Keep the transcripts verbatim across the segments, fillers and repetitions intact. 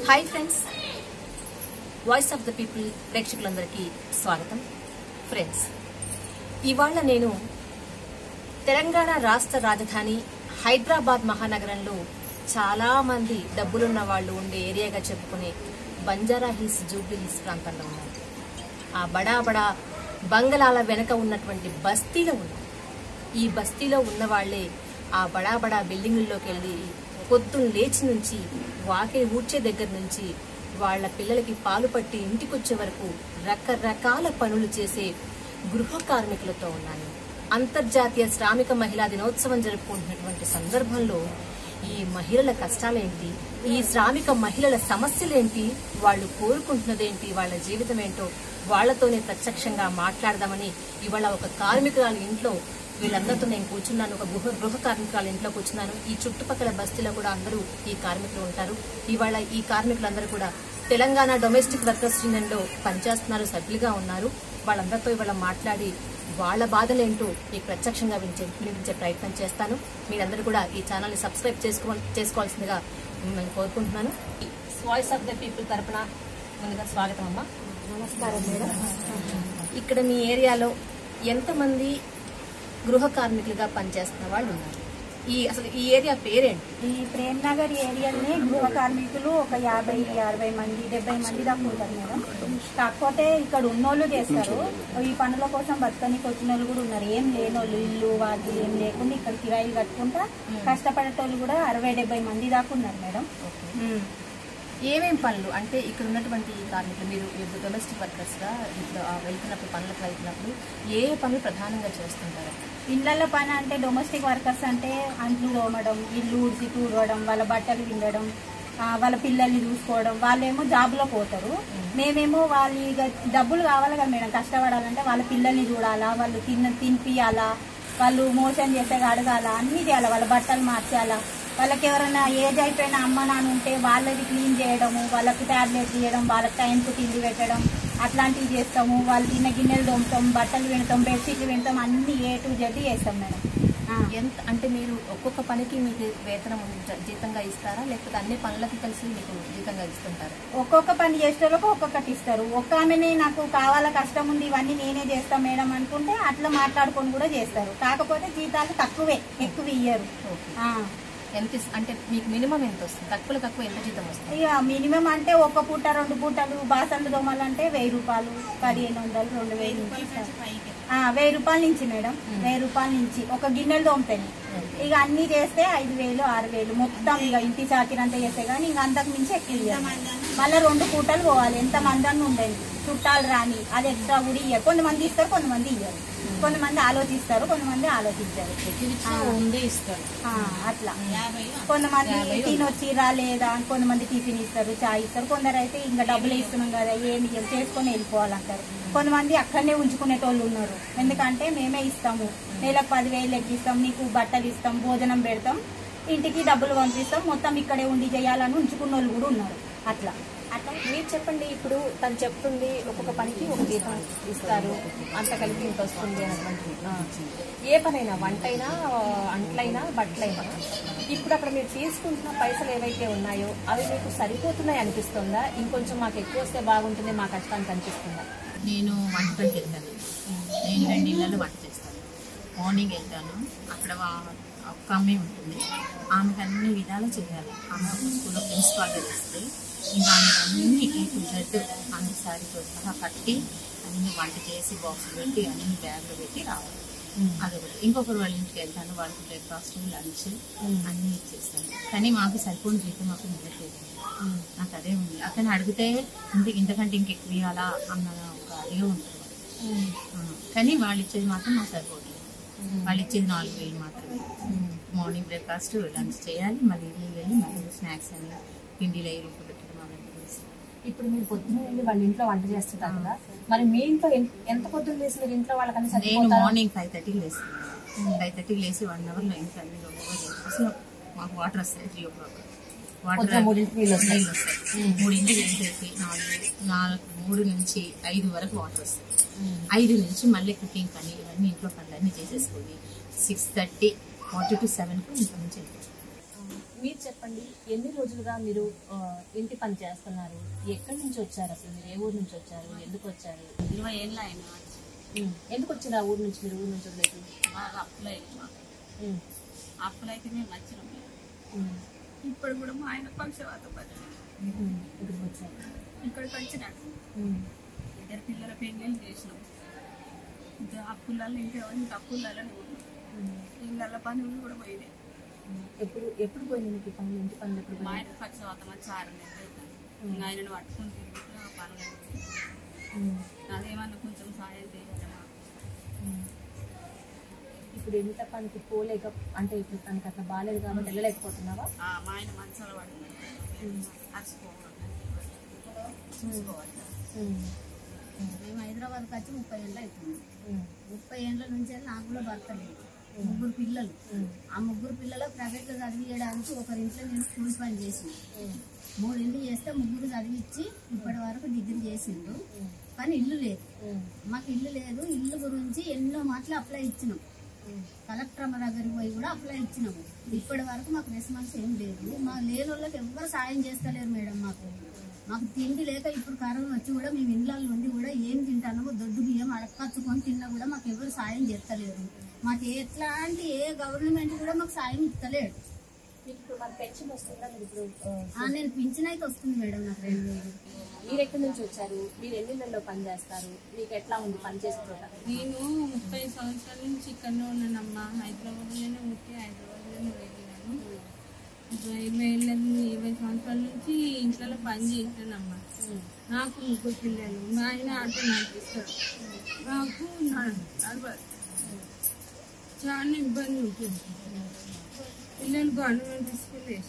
Hi friends, voice of the people ప్రేక్షకులందరికీ స్వాగతం. Friends, ఇవాళ నేను తెలంగాణ రాష్ట్ర రాజధాని హైదరాబాద్ మహానగరంలో చాలా మంది డబ్బులున్న వాళ్ళు ఉండే ఏరియాగా చెప్పుకునే బంజారా హిల్స్, జూబ్లీ హిల్స్ ప్రాంతంలో ఉన్నారు. ఆ బడా బడా బంగళాల వెనక ఉన్నటువంటి బస్తీలో ఉన్నారు. ఈ బస్తీలో ఉన్న వాళ్లే ఆ బడా బడా బిల్డింగుల్లోకి వెళ్లి పొద్దున్న లేచి నుంచి వాకిలి ఊడ్చే దగ్గర నుంచి వాళ్ల పిల్లలకి పాలు పట్టి ఇంటికొచ్చే వరకు రకరకాల పనులు చేసే గృహ కార్మికులతో ఉన్నాను. అంతర్జాతీయ శ్రామిక మహిళా దినోత్సవం జరుపుకుంటున్నటువంటి సందర్భంలో ఈ మహిళల కష్టాలేంటి, ఈ శ్రామిక మహిళల సమస్యలేంటి, వాళ్ళు కోరుకుంటున్నదేంటి, వాళ్ళ జీవితం ఏంటో వాళ్లతోనే ప్రత్యక్షంగా మాట్లాడదామని ఇవాళ ఒక కార్మికురాలు ఇంట్లో వీళ్ళందరితో నేను కూర్చున్నాను. ఒక గృహ గృహ కార్మికురాలు ఇంట్లో కూర్చున్నాను. ఈ చుట్టుపక్కల బస్తీలో కూడా అందరూ ఈ కార్మికులు ఉంటారు. ఇవాళ ఈ కార్మికులందరూ కూడా తెలంగాణ డొమెస్టిక్ వర్కర్స్ యూనియన్ లో పనిచేస్తున్నారు, సభ్యులుగా ఉన్నారు. వాళ్ళందరితో ఇవాళ మాట్లాడి వాళ్ళ బాధలేంటో మీకు ప్రత్యక్షంగా వినిపించే ప్రయత్నం చేస్తాను. మీరందరూ కూడా ఈ ఛానల్ ని సబ్స్క్రైబ్ చేసుకో చేసుకోవాల్సిందిగా నేను కోరుకుంటున్నాను. వాయిస్ ఆఫ్ ద పీపుల్ తరపున ముందుగా స్వాగతం అమ్మా. నమస్కారం మేడం. ఇక్కడ మీ ఏరియాలో ఎంతమంది గృహ కార్మికులుగా పనిచేస్తున్న వాళ్ళు ఉన్నారు? ఈ అసలు ఈ ఏరియా పేరేంటి? ఈ ప్రేమ్ నగర్ ఏరియాలోనే గృహ కార్మికులు ఒక యాభై అరవై మంది డెబ్బై మంది దాకా ఉంటారు మేడం. కాకపోతే ఇక్కడ ఉన్నోళ్ళు చేస్తారు, ఈ పనుల కోసం బతకనికి వచ్చిన వాళ్ళు కూడా ఉన్నారు. ఏం లేనోళ్ళు, ఇల్లు వాటి ఏం లేకుండా ఇక్కడ కిరాయిలు కట్టుకుంటా కష్టపడేటోళ్ళు కూడా అరవై డెబ్బై మంది దాకా ఉన్నారు మేడం. ఏమేం పనులు అంటే ఇక్కడ ఉన్నటువంటి కార్మికులు, మీరు డొమెస్టిక్ వర్కర్స్ గా ఇప్పుడు వెళ్తున్నప్పుడు పనులకు వెళ్తున్నప్పుడు ఏ పనులు ప్రధానంగా చేస్తుంటారు? ఇళ్లలో పని అంటే డొమెస్టిక్ వర్కర్స్ అంటే అంట్లు తోమడం, ఇల్లు ఉడిచి తూడవడం, వాళ్ళ బట్టలు విండడం, వాళ్ళ పిల్లల్ని చూసుకోవడం. వాళ్ళేమో జాబ్లో పోతారు, మేమేమో వాళ్ళు ఇక డబ్బులు కావాలి కదా మేడం, కష్టపడాలంటే వాళ్ళ పిల్లల్ని చూడాలా, వాళ్ళు తిన్న తినిపియాలా, వాళ్ళు మోషన్ చేస్తే అడగాల, అన్ని చేయాలి, వాళ్ళ బట్టలు మార్చాలా, వాళ్ళకి ఎవరైనా ఏజ్ అయిపోయిన అమ్మ నాన్న ఉంటే వాళ్ళది క్లీన్ చేయడము, వాళ్ళకి ట్యాబ్లెట్ ఇవ్వడం, వాళ్ళకి టైంకు తిండి పెట్టడం, అట్లాంటివి చేస్తాము. వాళ్ళు తిన్న గిన్నెలు తోముతాం, బట్టలు వింటాం, బెడ్షీట్లు వింటాం, అన్ని ఏ టు జెడ్ చేస్తాం మేడం. ఎంత అంటే మీరు ఒక్కొక్క పనికి మీకు వేతనం జీతంగా ఇస్తారా, లేకపోతే అన్ని పనులకి కలిసి మీకు జీతంగా ఇస్తుంటారా? ఒక్కొక్క పని చేసేటోళ్ళకు ఒక్కొక్కటి ఇస్తారు. ఒక్క ఆమెనే నాకు కావాలా, కష్టం ఉంది, ఇవన్నీ నేనే చేస్తాం మేడం అనుకుంటే అట్లా మాట్లాడుకొని కూడా చేస్తారు. కాకపోతే జీతాలు తక్కువే, ఎక్కువ ఇయ్యరు. ఎంత అంటే మీకు మినిమం ఎంత వస్తుంది? తక్కువ తక్కువ ఎంత జీతం వస్తుంది? ఇక మినిమం అంటే ఒక పూట రెండు పూటలు బాసన్లు దోమాలంటే వెయ్యి రూపాయలు, పదిహేను వందలు, రెండు వేలు నుంచి వెయ్యి రూపాయల నుంచి మేడం. వెయ్యి రూపాయల నుంచి ఒక గిన్నెలు దోమతాయి. ఇక అన్ని చేస్తే ఐదు వేలు ఆరు వేలు మొత్తం ఇక ఇంటి చాకిరంతా చేస్తే కానీ ఇంక అంతకు మించి ఎక్కువ. మళ్ళీ రెండు పూటలు పోవాలి, ఎంత మంది అన్న ఉండండి, చుట్టాలు రాని, అది ఎక్స్ట్రా కూడా ఇయ్యారు. కొంతమంది ఇస్తారు, కొంతమంది ఇయ్యారు. కొంతమంది ఆలోచిస్తారు, కొంతమంది ఆలోచించారు, అట్లా. కొంతమంది తినొచ్చి రాలేదా, కొంతమంది టిఫిన్ ఇస్తారు, చాయ్ ఇస్తారు. కొందరు అయితే ఇంకా డబ్బులు ఇస్తున్నాం కదా ఏమి చేసుకొని వెళ్ళిపోవాలంటారు. కొంతమంది అక్కడనే ఉంచుకునేటోళ్ళు ఉన్నారు, ఎందుకంటే మేమే ఇస్తాము, నెలకు పదివేలు లెక్కిస్తాం, నీకు బట్టలు ఇస్తాం, భోజనం పెడతాం, ఇంటికి డబ్బులు పంపిస్తాం, మొత్తం ఇక్కడే ఉండి చేయాలని ఉంచుకున్న వాళ్ళు కూడా ఉన్నారు. అట్లా అట్లా మీరు చెప్పండి. ఇప్పుడు తను చెప్తుంది ఒక్కొక్క పనికి ఒక జీతం ఇస్తారు, అంత కలిపి ఇంత వస్తుంది అన్నటువంటి. ఏ పనైనా, వంటైనా, అంట్లైనా, బట్టలైనా, ఇప్పుడు అక్కడ మీరు తీసుకుంటున్న పైసలు ఏవైతే ఉన్నాయో అవి మీకు సరిపోతున్నాయి అనిపిస్తుందా? ఇంకొంచెం మాకు ఎక్కువ వస్తే బాగుంటుంది మా కష్టానికి అనిపిస్తుందా? నేను వంటకి వెళ్తాను. నేను రెండు ఇళ్ళలో వంట చేస్తాను. మార్నింగ్ వెళ్తాను, అక్కడ ఒక్క అమ్మాయి ఉంటుంది, ఆమెకు అన్ని విధాలు చేయాలి. ఆమె ఒక స్కూల్లో ప్రిన్సిపాల్గా చేస్తే ఇంకా ఆమెకు అన్ని టు జెడ్ అన్ని శారీతో సహా కట్టి అన్ని వంట చేసి బాక్స్ పెట్టి అన్ని బ్యాగ్లో పెట్టి రావాలి. అదొకటి. ఇంకొకరు వాళ్ళ ఇంటికి వెళ్తాను, వాళ్ళకి బ్రేక్ఫాస్ట్, లంచ్ అన్నీ ఇచ్చేస్తాను. కానీ మాకు సరిపోని జీతం మాకు ఇవ్వట్లేదు. నాకు అదే ఉంది. అతను అడిగితే ఇంత ఇంతకంటే ఇంకెక్కువ ఇవ్వాలా అన్న ఒక అదే ఉంటుంది. కానీ వాళ్ళు ఇచ్చేది మాత్రం మాకు సరిపోతుంది. వాళ్ళు ఇచ్చేది నాలుగు వేలు మాత్రమే. మార్నింగ్ బ్రేక్ఫాస్ట్, లంచ్ చేయాలి, మళ్ళీ ఈవినింగ్ వెళ్ళి మళ్ళీ స్నాక్స్ అని పిండిలో ఐదు రూపాయలు పెట్టడం అవన్నీ. ఇప్పుడు మీరు పొద్దున్న వెళ్ళి వాళ్ళ ఇంట్లో వంట చేస్తుంటారు కదా, మరి మీ ఇంట్లో ఎంత పొద్దున్న లేసి మీరు ఇంట్లో వాళ్ళకన్నా? నేను మార్నింగ్ ఫైవ్ థర్టీకి లేస్తాను. ఫైవ్ థర్టీకి లేసి వన్ అవర్లో ఇంట్లో అన్ని చేసి మాకు వాటర్ వస్తాయి. త్రీ ఓ క్లాక్ వాటర్ మూడింటికి నీళ్ళు వస్తాయి. మూడింటికి వేసేసి నాలుగు నాలుగు మూడు నుంచి ఐదు వరకు వాటర్ వస్తాయి. ఐదు నుంచి మళ్ళీ కుకింగ్ పని ఇవన్నీ ఇంట్లో పనులన్నీ చేసేసుకొని సిక్స్ థర్టీ ఫార్టీ టు సెవెన్కు ఇంట్లో నుంచి వెళ్ళిపోతాం. మీరు చెప్పండి, ఎన్ని రోజులుగా మీరు ఆ, ఇంటి పని చేస్తున్నారు? ఎక్కడి నుంచి వచ్చారు? అసలు మీరు ఏ ఊరు నుంచి వచ్చారు? ఎందుకు వచ్చారు? ఇరవై ఏళ్ళు అయినా ఉమ్. ఎందుకు వచ్చారు ఆ ఊరు నుంచి? మీరు ఊరు నుంచి వదిలేదు? బాగా అప్పులు అయింది మాకు. ఉమ్. అప్పులు అయితే మేము వచ్చినాం. ఉమ్. ఇప్పుడు కూడా మా ఆయన పక్షవాతం వచ్చింది. ఉమ్. ఇక్కడికి వచ్చారు. ఇక్కడికి వచ్చినాడు. ఉమ్. ఇద్దరు పిల్లల పెళ్ళిళ్ళు చేసినాం. ఇంకా అప్పులలో ఇంకా ఇంకా అప్పులలో ఉమ్. ఇళ్ళ పనులు కూడా పోయినాయి. ఎప్పుడు ఎప్పుడు పోయింది మీకు ఈ పనులు? ఇంటి పనులు ఎప్పుడు మా పోయింది? ఆయన పక్షవాతం వచ్చి ఆరు నెలలు అవుతుంది. ఇంకా ఆయనను పట్టుకుని తిరుగుతూ ఆ పనులు అయిపోయాయి. ఉమ్. అదేమన్నా కొంచెం సాయం చేయాలి మాకు. ఉమ్. ఇప్పుడు ఎంత పనికి పోలేక, అంటే ఇప్పుడు తనకి అట్లా బాగాలేదు కాబట్టి వెళ్ళలేకపోతున్నావా? ఆ, మా ఆయన మంచాలు పడుతుంది. అలసిపోవాలి చూసుకోవాలి. ఉమ్. మేము హైదరాబాద్కి వచ్చి ముప్పై ఏళ్ళు అవుతుంది. ఉమ్. ముప్పై ఏళ్ళ నుంచి నాకు కూడా భర్త లేదు, ముగ్గురు పిల్లలు. ఆ ముగ్గురు పిల్లలు ప్రైవేట్లో చదివించడానికి ఒకరింట్లో నేను స్కూల్ పని చేసిన. మూడు ఇల్లు చేస్తే ముగ్గురు చదివించి ఇప్పటి వరకు డిగ్రీ చేసిండు. కానీ ఇల్లు లేదు, మాకు ఇల్లు లేదు. ఇల్లు గురించి ఎన్నో మాటలు అప్లై ఇచ్చినాం. కలెక్టర్ అమ్మ దగ్గరికి పోయి కూడా అప్లై ఇచ్చినాము. ఇప్పటి వరకు మాకు రెస్పాన్స్ ఏం లేదు. మాకు లేని వాళ్ళకి ఎవరు సాయం చేస్తలేరు మేడం. మాకు మాకు తిండి లేక ఇప్పుడు కరోనా వచ్చి కూడా మేము ఇళ్ళల్లో ఉండి కూడా ఏం తింటామో దొడ్డు బియ్యం అడకచ్చుకొని తిన్నా కూడా మాకు ఎవరు సాయం చేస్తలేరు. మాకు ఎట్లాంటి ఏ గవర్నమెంట్ కూడా మాకు సాయం ఇస్తలేడు. ఇప్పుడు మన పెన్షన్ వస్తుందా? మీరు ఇప్పుడు ఆ, నేను పింఛన్ అయితే వస్తుంది మేడం నాకు రెండు వేలు. మీరు ఎక్కడి నుంచి వచ్చారు? మీరు ఎన్ని నెలల్లో పని చేస్తారు? మీకు ఎట్లా ఉంది పని చేసే చోట? నేను ముప్పై సంవత్సరాల నుంచి ఇక్కడనే ఉన్నానమ్మా. హైదరాబాద్లోనే ఉంటే హైదరాబాద్లోనే వెళ్ళినాను. ఇరవై ఏళ్ళ ఇరవై సంవత్సరాల నుంచి ఇంట్లో పని చేశానమ్మా. నాకు ముగ్గురు పిల్లలు. మా ఆయన ఆటో నడిపిస్తాడు. నాకు నడవదు. చాలా ఇబ్బంది ఉంటుంది. పిల్లలు గవర్నమెంట్ స్కూల్ వేసి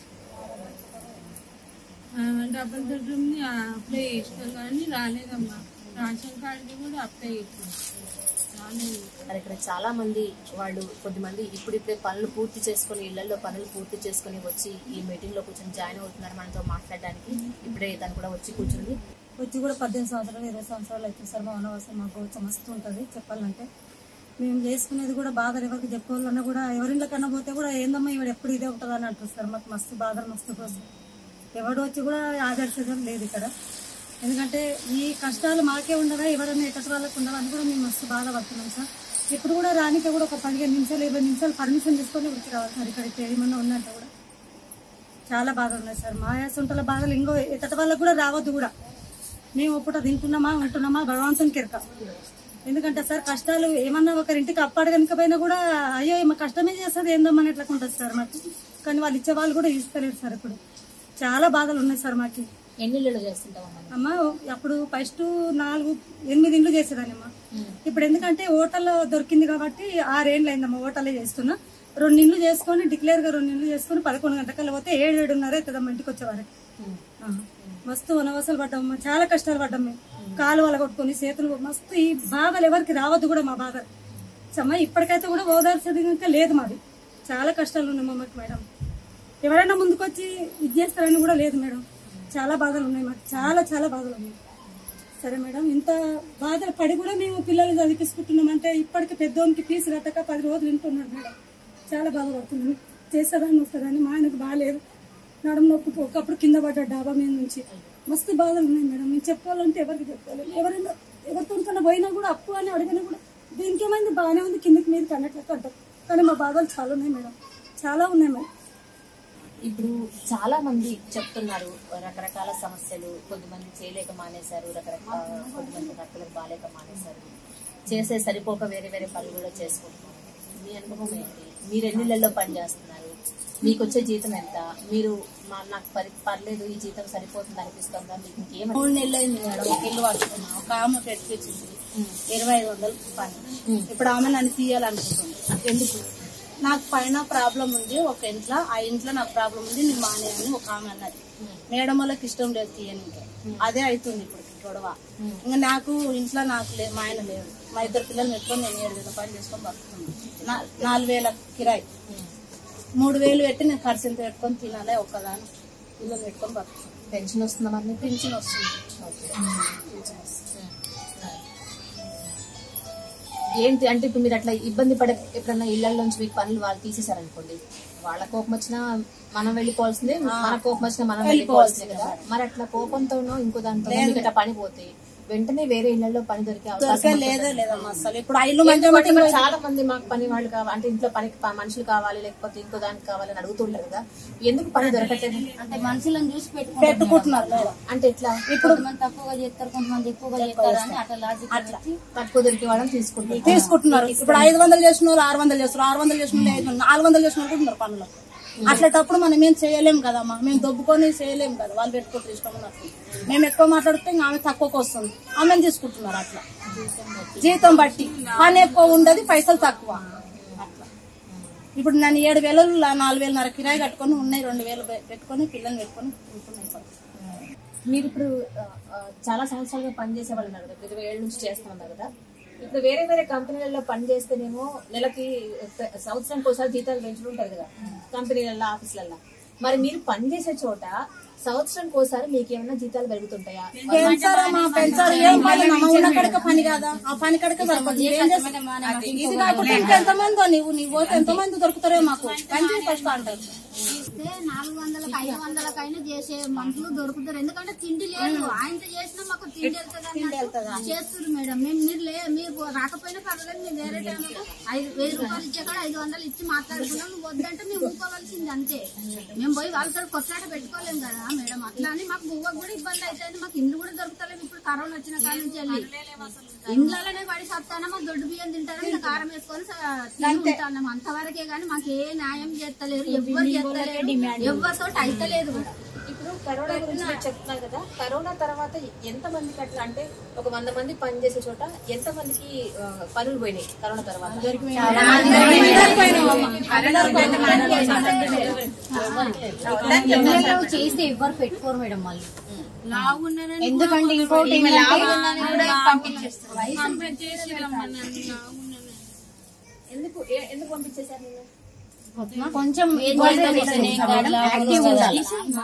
డబ్బులు దొరికింది అప్లై చేసినాం కానీ రాలేదమ్మా. రేషన్ కార్డుకి కూడా అప్లై చేసినాం, రాలేదు. మరి ఇక్కడ చాలా మంది వాళ్ళు కొద్దిమంది ఇప్పుడిప్పుడే పనులు పూర్తి చేసుకుని ఇళ్లలో పనులు పూర్తి చేసుకుని వచ్చి ఈ మీటింగ్ లో కూర్చొని జాయిన్ అవుతున్నారు మనతో మాట్లాడడానికి. ఇప్పుడే తను కూడా వచ్చి కూర్చుంది. వచ్చి కూడా పద్దెనిమిది సంవత్సరాలు ఇరవై సంవత్సరాలు అవుతుంది సార్. మా వనవాసం మాకు మస్తు ఉంటుంది చెప్పాలంటే. మేము చేసుకునేది కూడా బాధలు ఎవరికి చెప్పుకోవాలన్నా కూడా ఎవరిళ్ళకన్నా పోతే కూడా ఏందమ్మా ఇవాడు ఎప్పుడు ఇదే ఉంటుంది అని అంటారు సార్. మాకు మస్తు బాధలు మస్తు కోసం ఎవడు వచ్చి కూడా ఆదర్శం లేదు ఇక్కడ. ఎందుకంటే ఈ కష్టాలు మాకే ఉండదా, ఎవరైనా ఎక్కడి వాళ్ళకు ఉండదా అని కూడా మేము మస్తు బాధపడుతున్నాం సార్. ఇప్పుడు కూడా రానికే కూడా ఒక పదిహేను నిమిషాలు ఇరవై నిమిషాలు పర్మిషన్ తీసుకొని వచ్చి రావాలి సార్. ఇక్కడ ఏమన్నా ఉందంటే కూడా చాలా బాధలు ఉన్నాయి సార్. మా యాసంటల బాధలు ఇంకో ఎక్కడి వాళ్ళకు కూడా రావద్దు కూడా. మేము ఇప్పుడు తింటున్నామా ఉంటున్నామా భగవంతుని కిరక. ఎందుకంటే సార్ కష్టాలు ఏమన్నా ఒకరింటికి అప్పడగనికపోయినా కూడా అయ్యో మా కష్టమే చేస్తుంది ఏందమ్మని ఎట్లా ఉంటుంది సార్ మాకు. కానీ వాళ్ళు ఇచ్చే వాళ్ళు కూడా ఇస్తలేరు సార్. ఇప్పుడు చాలా బాధలు ఉన్నాయి సార్ మాకు. ఎన్ని ఇళ్ళు చేస్తుంటావమ్మా? అమ్మ అప్పుడు ఫస్ట్ నాలుగు ఎనిమిది ఇండ్లు చేసేదాన్ని అమ్మా. ఇప్పుడు ఎందుకంటే హోటల్లో దొరికింది కాబట్టి ఆరేళ్ళు అయిందమ్మా హోటల్లో చేస్తున్నా. రెండు ఇండ్లు చేసుకొని డిక్లేర్ గా రెండు ఇండ్లు చేసుకుని పదకొండు గంటకల్లా పోతే ఏడు ఏడున్నర అవుతుందమ్మా ఇంటికి వచ్చేవారికి. మస్తు వనవాసాలు పడ్డామమ్మా, చాలా కష్టాలు పడ్డాం మేము. కాలు వల కొట్టుకుని చేతులు మస్తు ఈ బాధలు ఎవరికి రావద్దు కూడా మా బాధలు. అమ్మా ఇప్పటికైతే కూడా ఓదార్చేది ఇంకా లేదు మాది. చాలా కష్టాలు ఉన్నాయి మాకు మేడం. ఎవరైనా ముందుకొచ్చి ఇది చేస్తారని కూడా లేదు మేడం. చాలా బాధలు ఉన్నాయి మాకు, చాలా చాలా బాధలు ఉన్నాయి. సరే మేడం, ఇంత బాధలు పడి కూడా మేము పిల్లలు చదివించుకుంటున్నామంటే ఇప్పటికి పెద్దోనికి ఫీజు కట్టక పది రోజులు వింటున్నాడు మేడం. చాలా బాధపడుతుంది. చేసేదాన్ని వస్తుందని మా ఆయనకు బాగాలేదు, నడుము నొప్పికి ఒకప్పుడు కింద పడ్డాడు డాబా మీద నుంచి. మస్తు బాధలు ఉన్నాయి మేడం. మేము చెప్పుకోవాలంటే ఎవరికి చెప్పుకోవాలి. ఎవరైనా ఎవరితో కన్నా పోయినా కూడా అప్పు అని అడిగినా కూడా దీనికి ఏమైంది బాగానే ఉంది కిందకి మీదకి అన్నట్లకి అంటారు. కానీ మా బాధలు చాలా ఉన్నాయి మేడం, చాలా ఉన్నాయి మేడం. ఇప్పుడు చాలా మంది చెప్తున్నారు రకరకాల సమస్యలు. కొద్దిమంది చేయలేక మానేశారు, రకరకాల కొద్దిమంది భర్తలకు బాలేక మానేశారు, చేసే సరిపోక వేరే వేరే పనులు కూడా చేసుకుంటున్నారు. మీ అనుభవం ఏంటి? మీరు ఎన్ని నెలల్లో పని చేస్తున్నారు? మీకు వచ్చే జీతం ఎంత? మీరు మా నాకు పరి పర్లేదు ఈ జీతం సరిపోతుంది అనిపిస్తుందా? మీకు ఇంకేం? మూడు నెలలు అయింది మేడం. ఒక ఇల్లు పట్టుకున్నా, ఒక ఆమె పెట్టించింది ఇరవై ఐదు వందలు పని. ఇప్పుడు ఆమె నన్ను తీయాలనుకుంటుంది. ఎందుకు? నాకు పైన ప్రాబ్లం ఉంది ఒక ఇంట్లో, ఆ ఇంట్లో నాకు ప్రాబ్లం ఉంది, నేను మానేయని ఒక ఆమె అన్నది. మేడం వాళ్ళకి ఇష్టం లేదు తీయనికి. అదే అవుతుంది ఇప్పుడు గొడవ. ఇంకా నాకు ఇంట్లో నాకు లేదు, మా ఆయన లేదు. మా ఇద్దరు పిల్లలు పెట్టుకొని నేను ఏడు వేల పని చేసుకొని బతుకుతున్నాను. నాలుగు వేల కిరాయి, మూడు వేలు పెట్టి నేను ఖర్చులు పెట్టుకొని తినాలి. ఒక్కదాని పిల్లలు పెట్టుకొని బతుకుతున్నాను. పెన్షన్ వస్తుందా? మరి పెన్షన్ వస్తుంది. ఏంటి అంటే ఇప్పుడు మీరు అట్లా ఇబ్బంది పడే ఎప్పుడన్నా ఇళ్ల నుంచి మీకు పనులు వాళ్ళు తీసేశారనుకోండి, వాళ్ళ కోపం వచ్చినా మనం వెళ్ళిపోవాల్సిందే, మన కోపం వచ్చినా మనం వెళ్ళిపోవాల్సిందే కదా. మరి అట్లా కోపంతోనో ఇంకో దాంతో మీకు ఇట్లా పని పోతే వెంటనే వేరే ఇళ్లలో పని దొరికే అవకాశం లేదే లేదమ్మా అసలు. ఇప్పుడు ఆ ఇల్లు చాలా మంది మాకు పని వాళ్ళు కావాలి అంటే ఇంట్లో పనికి మనుషులు కావాలి లేకపోతే ఇంకో దానికి కావాలని అడుగుతుంటారు కదా, ఎందుకు పని దొరకట్లేదు? అంటే మనుషులను చూసి పెట్టుకుంటున్నారు. అంటే ఎట్లా ఇప్పుడు కొంతమంది తక్కువగా చేస్తారు, కొంతమంది ఎక్కువగా చేస్తారు అని అట్లా లాజిక్ పెట్టి తక్కువ దొరికే వాళ్ళని తీసుకుంటారు తీసుకుంటున్నారు. ఇప్పుడు ఐదు వందలు చేసిన వాళ్ళు ఆరు వందలు చేస్తారు, ఆరు వందలు చేసిన వాళ్ళు నాలుగు వందలు చేసిన వాళ్ళు ఉన్నారు పనులు. అట్లటప్పుడు మనం ఏం చేయలేము కదమ్మా, మేము దొబ్బుకొని చేయలేము కదా. వాళ్ళు పెట్టుకుంటారు ఇష్టం ఉన్నట్టు. మేము ఎక్కువ మాట్లాడితే ఆమె తక్కువకి వస్తుంది, ఆమెను తీసుకుంటున్నారు అట్లా జీతం బట్టి. పని ఎక్కువ ఉండదు, పైసలు తక్కువ అట్లా. ఇప్పుడు నన్ను ఏడు వేలు నాలుగు వేలున్నర కిరాయి కట్టుకొని ఉన్నాయి, రెండు వేలు పెట్టుకొని పిల్లల్ని పెట్టుకొని ఉంటున్నాయి. మీరు ఇప్పుడు చాలా సంవత్సరాలుగా పనిచేసే వాళ్ళు ఉన్నారు కదా, ఇరవై ఏళ్ళ నుంచి చేస్తా ఉన్నారు కదా. ఇప్పుడు వేరే వేరే కంపెనీలలో పని చేస్తేనేమో నెలకి సంవత్సరానికి ఒకసారి జీతాలు పెంచుకుంటారు కదా కంపెనీలలో, ఆఫీసులలో. మరి మీరు పని చేసే చోట సంవత్సరానికి ఒకసారి మీకు ఏమైనా జీతాలు పెరుగుతుంటాయా? పని కాదా, ఆ పని కడక ఇది కాకుండా ఇంకెంతమంది నువ్వు నీ పోతే ఎంతమంది దొరుకుతారో మాకు పని ఫస్ట్ అంటారు. ఇస్తే నాలుగు వందలకు ఐదు వందలకైనా చేసే మనుషులు దొరుకుతారు. ఎందుకంటే తిండి లేదు, ఆయనతో చేసినా మాకు తిండి వెళ్తుంది చేస్తున్నారు మేడం. మేము మీరు లే మీరు రాకపోయినా పర్వాలేదు, మేము వేరే టైంలో ఐదు వెయ్యి రూపాయలు ఇచ్చే కూడా ఐదు వందలు ఇచ్చి మాట్లాడుకున్నాం. నువ్వు వద్దంటే మేము ఊకోవాల్సింది అంతే. మేము పోయి వాళ్ళతో కొట్లాట పెట్టుకోలేము కదా మేడం. అట్లా అని మాకు బువ్వకు కూడా ఇబ్బంది అవుతుంది, మాకు ఇల్లు కూడా దొరుకుతలేదు. ఇప్పుడు కరోనా వచ్చిన కాడ నుంచి వెళ్ళి ఇండ్లలోనే పడి సత్తానా, మాకు దొడ్డు బియ్యం తింటారా, కారం వేసుకొని తింటాం అంతవరకే. గానీ మాకు ఏ న్యాయం చేస్తలేరు, ఎవ్వరు చేస్తలేరు, ఎవరితో అయితలేదు కూడా. ఇప్పుడు కరోనా గురించి మీరు చెప్తున్నారు కదా, కరోనా తర్వాత ఎంత మందికి అట్లా అంటే ఒక వంద మంది పని చేసే చోట ఎంత మందికి పనులు పోయినాయి కరోనా తర్వాత? చేస్తే ఎవ్వరు పెట్టుకోరు మేడం మళ్ళీ. ఎందుకంటే ఇంకోటి ఎందుకు ఎందుకు పంపించేశారు మీరు? కొంచెం యాక్టివ్ ఉండాలి.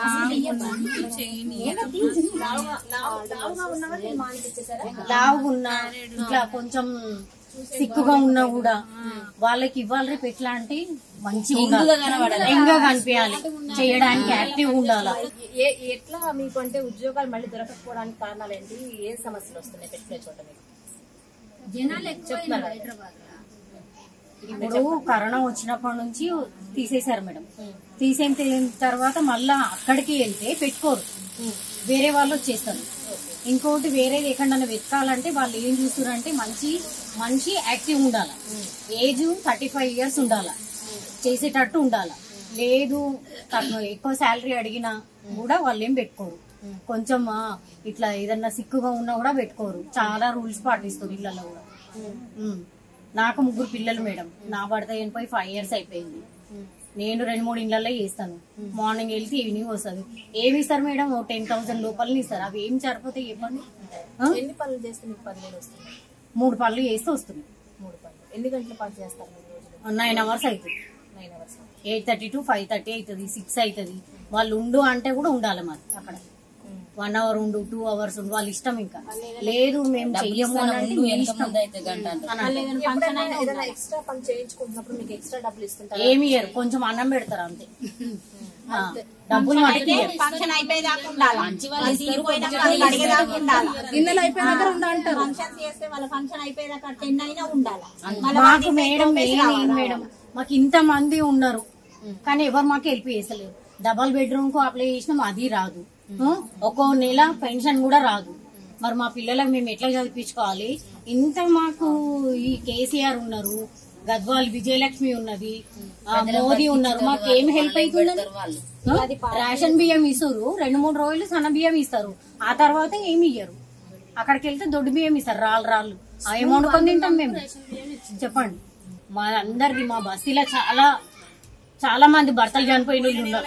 లావుగా ఉన్నా ఇట్లా కొంచెం సిక్కుగా ఉన్నా కూడా వాళ్ళకి ఇవ్వాలి. రేపు ఎట్లా అంటే మంచిగా ఎంగా కనిపించాలి, చేయడానికి యాక్టివ్ ఉండాలి. ఎట్లా మీకు అంటే ఉద్యోగాలు మళ్ళీ దొరకకపోవడానికి కారణాలు ఏంటి? ఏ సమస్యలు వస్తున్నాయి పెట్టుకునే చోట మీకు? జనాలు ఎక్కువ హైదరాబాద్ ఇప్పుడు కరోనా వచ్చినప్పటి నుంచి తీసేశారు మేడం. తీసేసిన తర్వాత మళ్ళా అక్కడికి వెళ్తే పెట్టుకోరు, వేరే వాళ్ళు వచ్చేస్తారు. ఇంకోటి వేరేది ఎక్కడన్నా వెతకాలంటే వాళ్ళు ఏం చూస్తారంటే మంచి మంచి యాక్టివ్ ఉండాలి, ఏజ్ థర్టీ ఫైవ్ ఇయర్స్ ఉండాలా, చేసేటట్టు ఉండాలా. లేదు ఎక్కువ శాలరీ అడిగినా కూడా వాళ్ళు ఏం పెట్టుకోరు. కొంచెం ఇట్లా ఏదన్నా సిక్కుగా ఉన్నా కూడా పెట్టుకోరు. చాలా రూల్స్ పాటిస్తారు ఇళ్లలో కూడా. నాకు ముగ్గురు పిల్లలు మేడం, నా భర్త చనిపోయి ఫైవ్ ఇయర్స్ అయిపోయింది. నేను రెండు మూడు ఇళ్లలో చేస్తాను. మార్నింగ్ వెళ్తే ఈవినింగ్ వస్తుంది. ఏమి ఇస్తారు మేడం? ఓ టెన్ థౌసండ్ లోపలని ఇస్తారు. అవి ఏం సరిపోతాయి చెప్పండి? ఎన్ని పనులు చేస్తే మీకు పదివేలు వస్తుంది? మూడు పనులు చేస్తే వస్తుంది. మూడు పనులు ఎన్ని గంటల పని చేస్తారు? నైన్ అవర్స్ అవుతుంది. Nine hours eight thirty to five thirty అవుతుంది, సిక్స్ అవుతుంది. వాళ్ళు ఉండు అంటే కూడా ఉండాలి మరి అక్కడ. వన్ అవర్ ఉండు, టూ అవర్స్ ఉండు, వాళ్ళ ఇష్టం. ఇంకా లేదు మేము చెయ్యము ఎక్స్ట్రా పని చేయించుకుంటున్నప్పుడు మీకు ఎక్స్ట్రా డబ్బులు ఇస్తుంటారు? ఏమి ఇయ్యరు, కొంచెం అన్నం పెడతారు అంతే. డబ్బులు ఫంక్షన్ అయిపోయేదాకా ఉండాలి, గిన్నెలు అయిపోయినాక ఉండాలంటారు. ఫంక్షన్ చేస్తే వాళ్ళ ఫంక్షన్ అయిపోయేదాకా టెన్ అయినా ఉండాలి. మాకు మేడం మేడం మాకు ఇంత మంది ఉన్నారు కానీ ఎవరు మాకు హెల్ప్ చేస్తలేరు. డబల్ బెడ్రూమ్ కు అప్లై చేసినాం, అది రాదు. ఒక్కో నెల పెన్షన్ కూడా రాదు. మరి మా పిల్లలకు మేము ఎట్లా చదివించుకోవాలి? ఇంత మాకు ఈ కేసీఆర్ ఉన్నారు, గద్వాల్ విజయలక్ష్మి ఉన్నది, మోదీ ఉన్నారు, మాకు ఏం హెల్ప్ అవుతుందని. రేషన్ బియ్యం ఇస్తారు, రెండు మూడు రోజులు సన్న బియ్యం ఇస్తారు, ఆ తర్వాత ఏమి ఇయ్యరు. అక్కడికి వెళ్తే దొడ్డు బియ్యం ఇస్తారు, రాళ్ళు రాళ్ళు. ఏం వండుకొని తింటాం మేము చెప్పండి? మా అందరిది మా బస్తీలో చాలా చాలా మంది భర్తలు చనిపోయిన వాళ్ళు ఉన్నారు.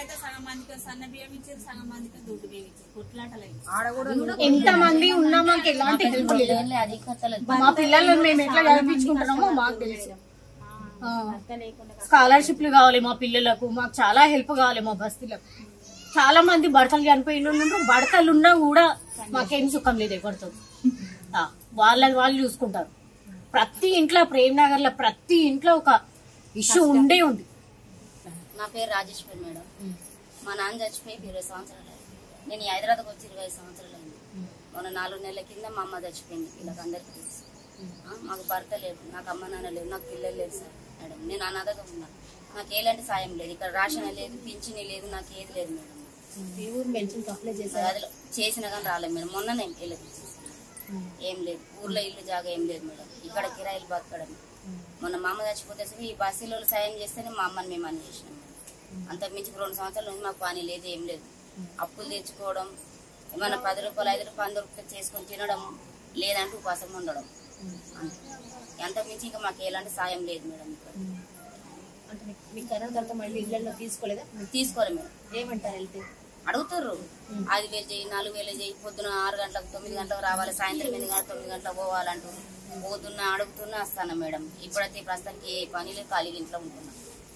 ఎంత మంది ఉన్నా మాకు ఎలాంటి హెల్ప్ లేదు. మా పిల్లలను మేము ఎట్లా చదివించుకుంటున్నామో మాకు తెలుసు. స్కాలర్షిప్లు కావాలి మా పిల్లలకు, మాకు చాలా హెల్ప్ కావాలి. మా బస్తీలకు చాలా మంది భర్తలు చనిపోయిన వాళ్ళు ఉన్నారు. భర్తలు ఉన్నా కూడా మాకేం సుఖం లేదు ఎవరితో. వాళ్ళని వాళ్ళు చూసుకుంటారు. ప్రతి ఇంట్లో ప్రేమ్ నగర్ లో ప్రతి ఇంట్లో ఒక ఇష్యూ ఉండే ఉంది. నా పేరు రాజేశ్వరి మేడం. మా నాన్న చచ్చిపోయి ఇరవై సంవత్సరాలు అయింది. నేను ఈ హైదరాబాద్కి వచ్చి ఇరవై సంవత్సరాలు అయింది. మొన్న నాలుగు నెలల కింద మా అమ్మ చచ్చిపోయింది. వీళ్ళకి అందరికీ తెలుసు. మాకు భర్త లేదు, నాకు అమ్మ నాన్న లేదు, నాకు పిల్లలు లేదు సార్ మేడం. నేను అనాథగా ఉన్నాను. నాకు ఎలాంటి సాయం లేదు. ఇక్కడ రేషన్ లేదు, పింఛని లేదు, నాకు ఏది లేదు మేడం. అప్లై చేశారు? అది చేసినా కానీ రాలేదు మేడం. మొన్న నేను వెళ్ళి ఏం లేదు, ఊర్లో ఇల్లు జాగా ఏం లేదు మేడం. ఇక్కడ కిరాయిలు బతకడం. మొన్న మా అమ్మ చచ్చిపోతే ఈ బస్సులో సాయం చేస్తేనే మా అమ్మని మేము అని చేసినాం మేడం. అంతకు మించి రెండు సంవత్సరాల నుంచి మాకు పని లేదు, ఏం లేదు. అప్పులు తెచ్చుకోవడం, ఏమన్నా పది రూపాయలు ఐదు రూపాయలు దొరికితే చేసుకొని తినడం, లేదంటే ఉపాసం ఉండడం. అంతకు మించి ఇంకా మాకు ఎలాంటి సాయం లేదు మేడం. ఇక్కడ అంటే మీకు కరోనా తర్వాత మళ్ళీ ఇళ్లలో తీసుకోలేదా? తీసుకోలే మేడం. ఏమంటారు వెళ్తే? అడుగుతారు, ఐదు వేలు చేయి, నాలుగు వేలు చేయి, పొద్దున ఆరు గంటలకు తొమ్మిది గంటలకు రావాలి, సాయంత్రం ఎనిమిది గంటలకు తొమ్మిది గంటలకు పోవాలంటూ పోతున్నా అడుగుతున్నా వస్తాను మేడం. ఇప్పుడైతే ప్రస్తుతానికి ఏ పని లేదు, ఖాళీగా ఇంట్లో ఉంటున్నా,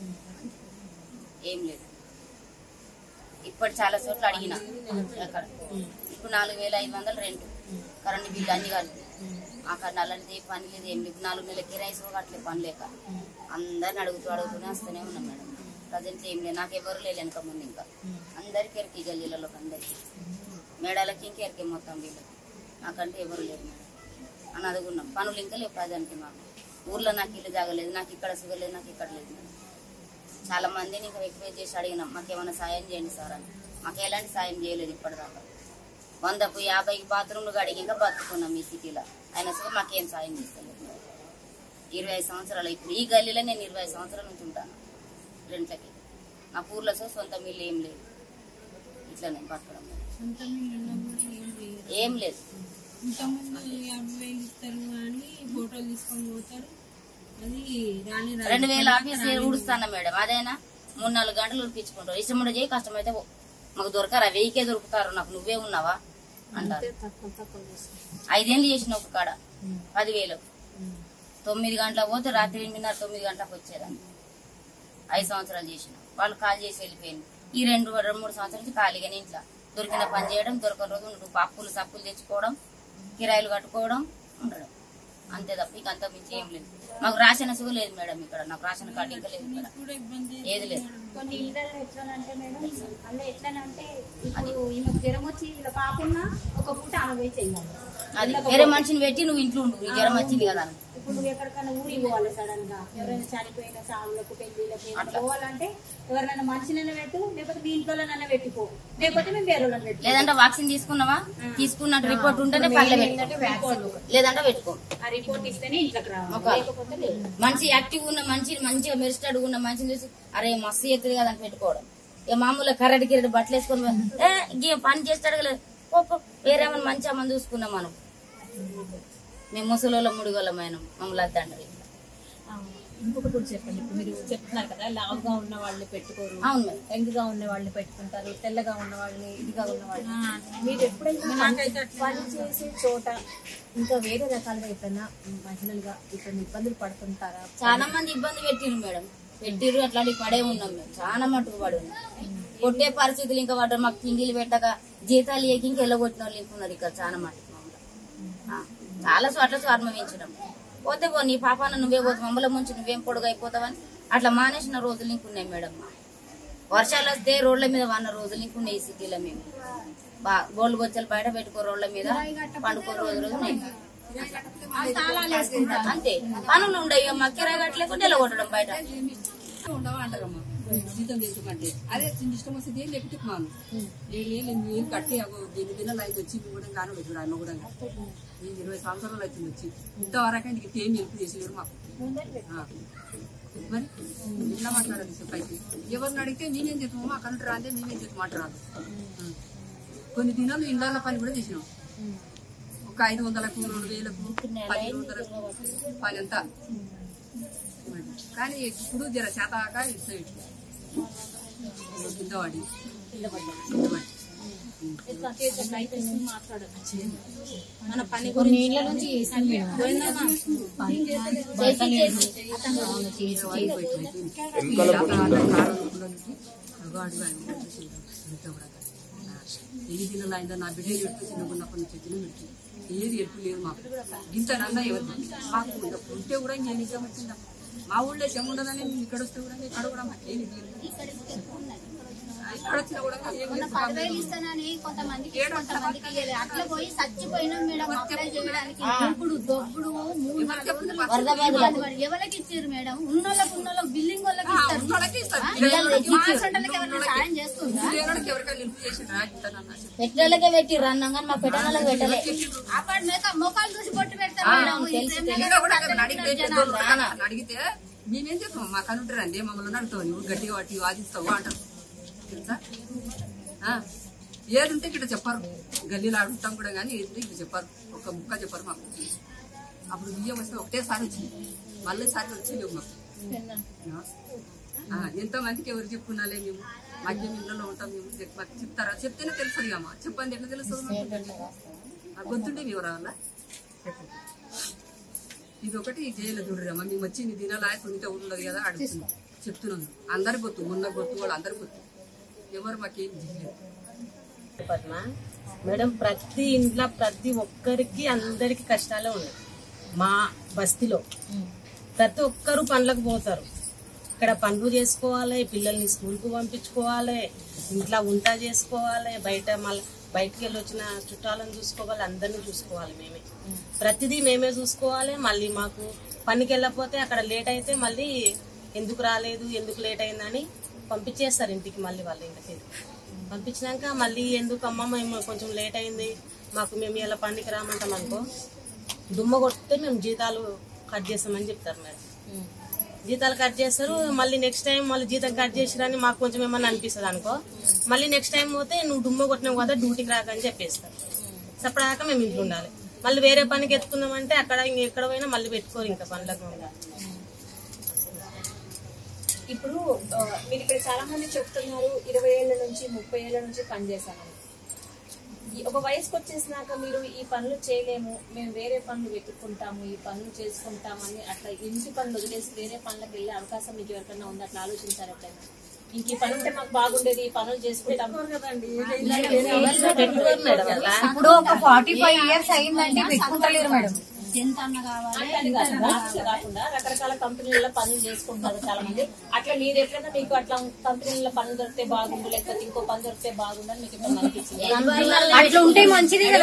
ఏం లేదు. ఇప్పుడు చాలా చోట్ల అడిగిన అక్కడ ఇప్పుడు నాలుగు వేల ఐదు వందలు రెంట్, కరెంట్ బిల్లు అన్ని కలిపి అక్కడ అలాంటిది ఏ పని లేదు, ఏం లేదు. నాలుగు నెలల కిరాయిస్ అట్లే పని లేక అందరిని అడుగుతూ అడుగుతూనే వస్తూనే ఉన్నాం మేడం. ప్రజెంట్ ఏం లేదు, నాకు ఎవరు లేదు వెనక ముందు. ఇంకా అందరికి ఎరికి గల్లీలలోకి అందరికి మేడాలకి ఇంకా ఎరికే మొత్తం వీళ్ళకి. నాకంటే ఎవరు లేదు మేడం. అని అదుగున్నాం. పనులు ఇంకా లేవు ప్రజానికి. మాకు ఊర్లో నాకు ఇల్లు జాగలేదు, నాకు ఇక్కడ సుగలేదు, నాకు ఇక్కడ లేదు మేడం. చాలా మందిని ఇంకా రిక్వెస్ట్ చేసి అడిగినాం, మాకేమైనా సాయం చేయండి సార్ అని. మాకు ఎలాంటి సాయం చేయలేదు ఇప్పటిదాకా. వందకు యాభైకి బాత్రూమ్లు అడిగి ఇంకా బతుకున్నాం ఈ సిటీలో. అయినా సరే మాకేం సాయం చేస్తలేదు. ఇరవై ఐదు సంవత్సరాలు ఇప్పుడు ఈ గల్లీలో నేను ఇరవై ఐదు సంవత్సరాల నుంచి ఉంటాను రెంట్లకి. నా ఊర్లో సొంత మిల్లు ఏం లేదు, ఇట్లా నేను బతకడం ఏం లేదు. రెండు వేల ఆఫీస్ ఊడుస్తాను మేడం. అదైనా మూడు నాలుగు గంటలు ఉడిపించుకుంటారు. ఇష్టం చేయి, కష్టమైతే మాకు దొరకరా, వెయ్యికే దొరుకుతారు, నాకు నువ్వే ఉన్నావా అంటారు. ఐదేళ్ళు చేసిన ఒక కాడ పదివేలు, తొమ్మిది గంటలకు పోతే రాత్రి ఎనిమిదిన్నర తొమ్మిది గంటలకు వచ్చేదాన్ని. ఐదు సంవత్సరాలు చేసిన వాళ్ళు కాల్ చేసి వెళ్ళిపోయింది. ఈ రెండు రెండు మూడు సంవత్సరాల నుంచి ఖాళీగానే ఇంట్లో దొరికిన పని చేయడం, దొరకని రోజు అప్పులు సప్పులు తెచ్చుకోవడం, కిరాయిలు కట్టుకోవడం, ఉండడం, అంతే తప్ప ఇక అంత మించి ఏం లేదు. మాకు రాసిన సుఖం లేదు మేడం. ఇక్కడ నాకు రాసిన కార్డు ఇంకా లేదు, ఇక్కడ ఏది లేదు. కొన్ని ఇళ్ళల్లో ఎట్లానంటే మేడం, అలా ఎట్లానంటే ఇప్పుడు ఈమె జ్వరం వచ్చి ఇలా కాకుండా ఒక పూట ఆమె చెయ్యాలి. అది వేరే మనిషిని పెట్టి నువ్వు ఇంట్లో ఉండు, నీకు జ్వరం వచ్చింది కదా. ఇప్పుడు నువ్వు ఎక్కడికైనా ఊరికి పోవాలి, సడన్ గా ఎవరైనా చనిపోయిన సాగులకు పెళ్లిళ్ళకి పోవాలంటే ఎవరైనా మనిషినైనా పెట్టు, లేకపోతే మీ ఇంట్లోనైనా పెట్టిపో, లేకపోతే మేము వేరే వాళ్ళని పెట్టు. లేదంటే వాక్సిన్ తీసుకున్నావా, తీసుకున్నట్టు రిపోర్ట్ ఉంటేనే పల్లె పెట్టుకో, లేదంటే పెట్టుకో. ఆ రిపోర్ట్ ఇస్తేనే ఇంట్లోకి రావాలి. మంచి యాక్టివ్ ఉన్న మంచి మంచిగా మెరిస్టాడు ఉన్న మంచిని చూసి అరే మస్తు ఎత్తుంది కదా అని పెట్టుకోవడం. ఇక మామూలుగా కర్రటి కిరటి బట్టలు వేసుకొని ఏ పని చేస్తాడు కదా, వేరేమని మంచి అమ్మని చూసుకున్నాం మనం. మేము ముసలోళ్ళ ముడిగోళ్ళమైన మమ్మల్ని అద్దండ్రి. ఇంకొకటి కూడా చెప్పండి, ఇప్పుడు మీరు చెప్తున్నారు కదా లావుగా ఉన్న వాళ్ళని పెట్టుకోరు, అవును మేడం, యంగ్గా ఉన్న వాళ్ళని పెట్టుకుంటారు, తెల్లగా ఉన్న వాళ్ళని, ఇదిగా ఉన్న వాళ్ళని. మీరు ఎప్పుడైనా పని చేసే చోట ఇంకా వేరే రకాలుగా ఎప్పుడైనా మహిళలుగా ఇప్పుడు ఇబ్బందులు పడుతుంటారా? చాలా మంది ఇబ్బంది పెట్టిరు మేడం, పెట్టిరు. అట్లాంటి పడే ఉన్నాం మేము, చాలా మటుకు పడి ఉన్నాం. కొట్టే పరిస్థితులు ఇంకా పడ్డారు. మాకు తిండిలు పెట్టక జీతాలు ఏకి ఇంకా వెళ్ళగొట్టిన వాళ్ళు ఇంకున్నారు ఇక్కడ చాలా మటుకు. చాలా చోట్ల అనుభవించడం. పోతే పో నీ పాపాన నువ్వే పోతావు, మమ్మల్ని ముంచి నువ్వేం పొడుగు అయిపోతావని అట్లా మానేసిన రోజులు ఇంకున్నాయి మేడం. వర్షాలు వస్తే రోడ్ల మీద వన్న రోజులు ఇంకున్నాయి ఈ సిటీలో. మేము బా గోల్డ్ బొచ్చలు బయట పెట్టుకో రోడ్ల మీద పండుకో రోజు రోజు అంతే. పనులు ఉండవు, మా కిరాయి కట్టలేకుంటే ఎలా కొట్టడం బయట. జీతం తెచ్చుకుంటే అదే ఇష్టం వస్తుంది ఏం లేకపోతే మాను ఏం కట్టి ఎన్ని దినాలు అయితే వచ్చి కూడా కానీ వచ్చాడు ఆయన కూడా ఇరవై సంవత్సరాలు అవుతుంది వచ్చి ఇంతవరకు నీకు ఏం హెల్ప్ చేసేవారు మాకు. మరి ఇలా మాట్లాడాలి చెప్పైతే ఎవరిని అడిగితే నేనేం చెప్తాము, మా కరెంట్ రాదే మేమేం చెప్తాం మాట రాదు. కొన్ని దినాలు ఇళ్ళ పని కూడా చేసినాం. ఒక ఐదు వందలకు రెండు వేలకు పదిహేను వందలకు పని అంతా. కానీ ఇప్పుడు జర శాతాక ఇస్తాయి కింద పడి మన పని కొన్ని ఇళ్ల నుంచి ఎన్ని దినాలు అయిందా నా బిడ్డలు పెడితే చిన్నకున్నప్పటి నుంచి వచ్చిన పెట్టి ఏది ఎట్టు లేదు మాకు. ఇంత నన్నా ఎవరు మాకు ఉంటే కూడా ఇంకేం నిజం వచ్చిందా మా ఊళ్ళో చెమ్మ ఉండదని ఇక్కడ వస్తే కూడా ఇక్కడ కూడా మాకేమి ఇక్కడ వచ్చినా కూడా పదివేలు ఇస్తానని కొంతమందికి కొంతమందికి ఇవ్వలేదు. అట్లా పోయి చచ్చిపోయినాం మేడం. అప్లై చేయడానికి ఇప్పుడు దొబ్బుడు ఎవరికి ఇచ్చారు మేడం? ఉన్నోళ్ళకి ఉన్నోళ్ళకి బిల్డింగ్ వాళ్ళకి ఇస్తారు. సాయం చేస్తుందా? పెట్టలకే పెట్టి రన్నం కానీ మా పెట్టాలకు పెట్టలే. అప్పటి మీద మొక్కలు చూసి పొట్టు పెడతారు అడిగితే మేమేం చెప్తాం మా కనుంటారు అండి మమ్మల్ని అడుగుతావు నువ్వు గట్టిగా వాటి వాదిస్తావు అంటారు తెలుసా. ఏదుంటే ఇక్కడ చెప్పారు గల్లీలో అడుగుతాం కూడా కానీ ఏదంటే ఇక్కడ చెప్పారు ఒక ముక్క చెప్పారు మాకు. అప్పుడు బియ్యం వస్తే ఒకటేసారి వచ్చింది మళ్ళీ సారి వచ్చి మాకు ఎంతో మందికి ఎవరు చెప్పుకున్నాలే మేము మాకేం ఇళ్ళలో ఉంటాం మేము మాకు చెప్తారా చెప్తేనే తెలుస్తుంది అమ్మా చెప్పండి ఎట్లా తెలుస్తుంది గొంతుండే మేము రావాలా ఇది ఒకటి జైలు చూడరమ్మా మేము వచ్చి నీ దినాలా సునీత ఉండదు కదా అడుగుతున్నాం చెప్తున్నాను అందరి గొత్తు మొన్న గొత్తు వాళ్ళు అందరి గొత్తు ఎవరు మాకేం చేయలేదు. పద్మ మేడం ప్రతి ఇంట్లో ప్రతి ఒక్కరికి అందరికి కష్టాలే ఉన్నాయి. మా బస్తీలో ప్రతి ఒక్కరు పనులకు పోతారు. ఇక్కడ పనులు చేసుకోవాలి, పిల్లల్ని స్కూల్కు పంపించుకోవాలి, ఇంట్లో వంట చేసుకోవాలి, బయట మళ్ళీ బయటికి వెళ్ళి వచ్చిన చుట్టాలను చూసుకోవాలి, అందరినీ చూసుకోవాలి. మేమే ప్రతిదీ మేమే చూసుకోవాలి. మళ్ళీ మాకు పనికి వెళ్ళకపోతే అక్కడ లేట్ అయితే మళ్ళీ ఎందుకు రాలేదు ఎందుకు లేట్ అయిందని పంపించేస్తారు ఇంటికి. మళ్ళీ వాళ్ళు ఇంటికి పంపించినాక మళ్ళీ ఎందుకు అమ్మ మేము కొంచెం లేట్ అయింది మాకు మేము ఇలా పనికి రామంటాం అనుకో దుమ్మ కొడితే మేము జీతాలు కట్ చేస్తామని చెప్తారు మేడం. జీతాలు కట్ చేస్తారు. మళ్ళీ నెక్స్ట్ టైం మళ్ళీ జీతం కట్ చేసిరని మాకు కొంచెం ఏమన్నా అనిపిస్తుంది అనుకో మళ్ళీ నెక్స్ట్ టైం పోతే నువ్వు దుమ్మ కొట్టినావు కదా డ్యూటీకి రాకని చెప్పేస్తారు. సపడాక మేము ఇంట్లో ఉండాలి. మళ్ళీ వేరే పనికి ఎత్తుకుందామంటే అక్కడ ఎక్కడ పోయినా మళ్ళీ పెట్టుకోరు ఇంకా పనులకు. ఇప్పుడు మీరు ఇక్కడ చాలా మంది చెప్తున్నారు ఇరవై ఏళ్ల నుంచి ముప్పై ఏళ్ల నుంచి పనిచేశామని. ఒక వయసుకు వచ్చేసినాక మీరు ఈ పనులు చేయలేము మేము వేరే పనులు వెతుక్కుంటాము ఈ పనులు చేసుకుంటామని అట్లా ఇంటి పనులు వదిలేసి వేరే పనులకు వెళ్ళే అవకాశం మీకు ఎవరికైనా ఉంది అట్లా ఆలోచించారు ఎట్లయినా? ఇంక ఈ పని ఉంటే మాకు బాగుండేది ఈ పనులు చేసుకుంటాం కదండి. ఇప్పుడు ఒక ఫార్టీ ఫైవ్ ఇయర్స్ అయిందంటే పెట్టుకుంటలేరు మేడం. ఎంత అన్న కావాలి కాకుండా రకరకాల కంపెనీలలో పనులు చేసుకుంటారు చాలా మంది. అట్లా మీరు ఎట్లైనా మీకు అట్లా కంపెనీలలో పనులు దొరికితే బాగుండు లేకపోతే ఇంకో పని దొరికితే బాగుండు అని మీకు ఎట్లా అనిపించింది? అట్లా ఉంటే మంచిది కదా.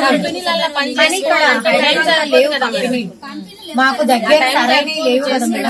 మాకు దగ్గర సరైన లేవు కదా మేడం.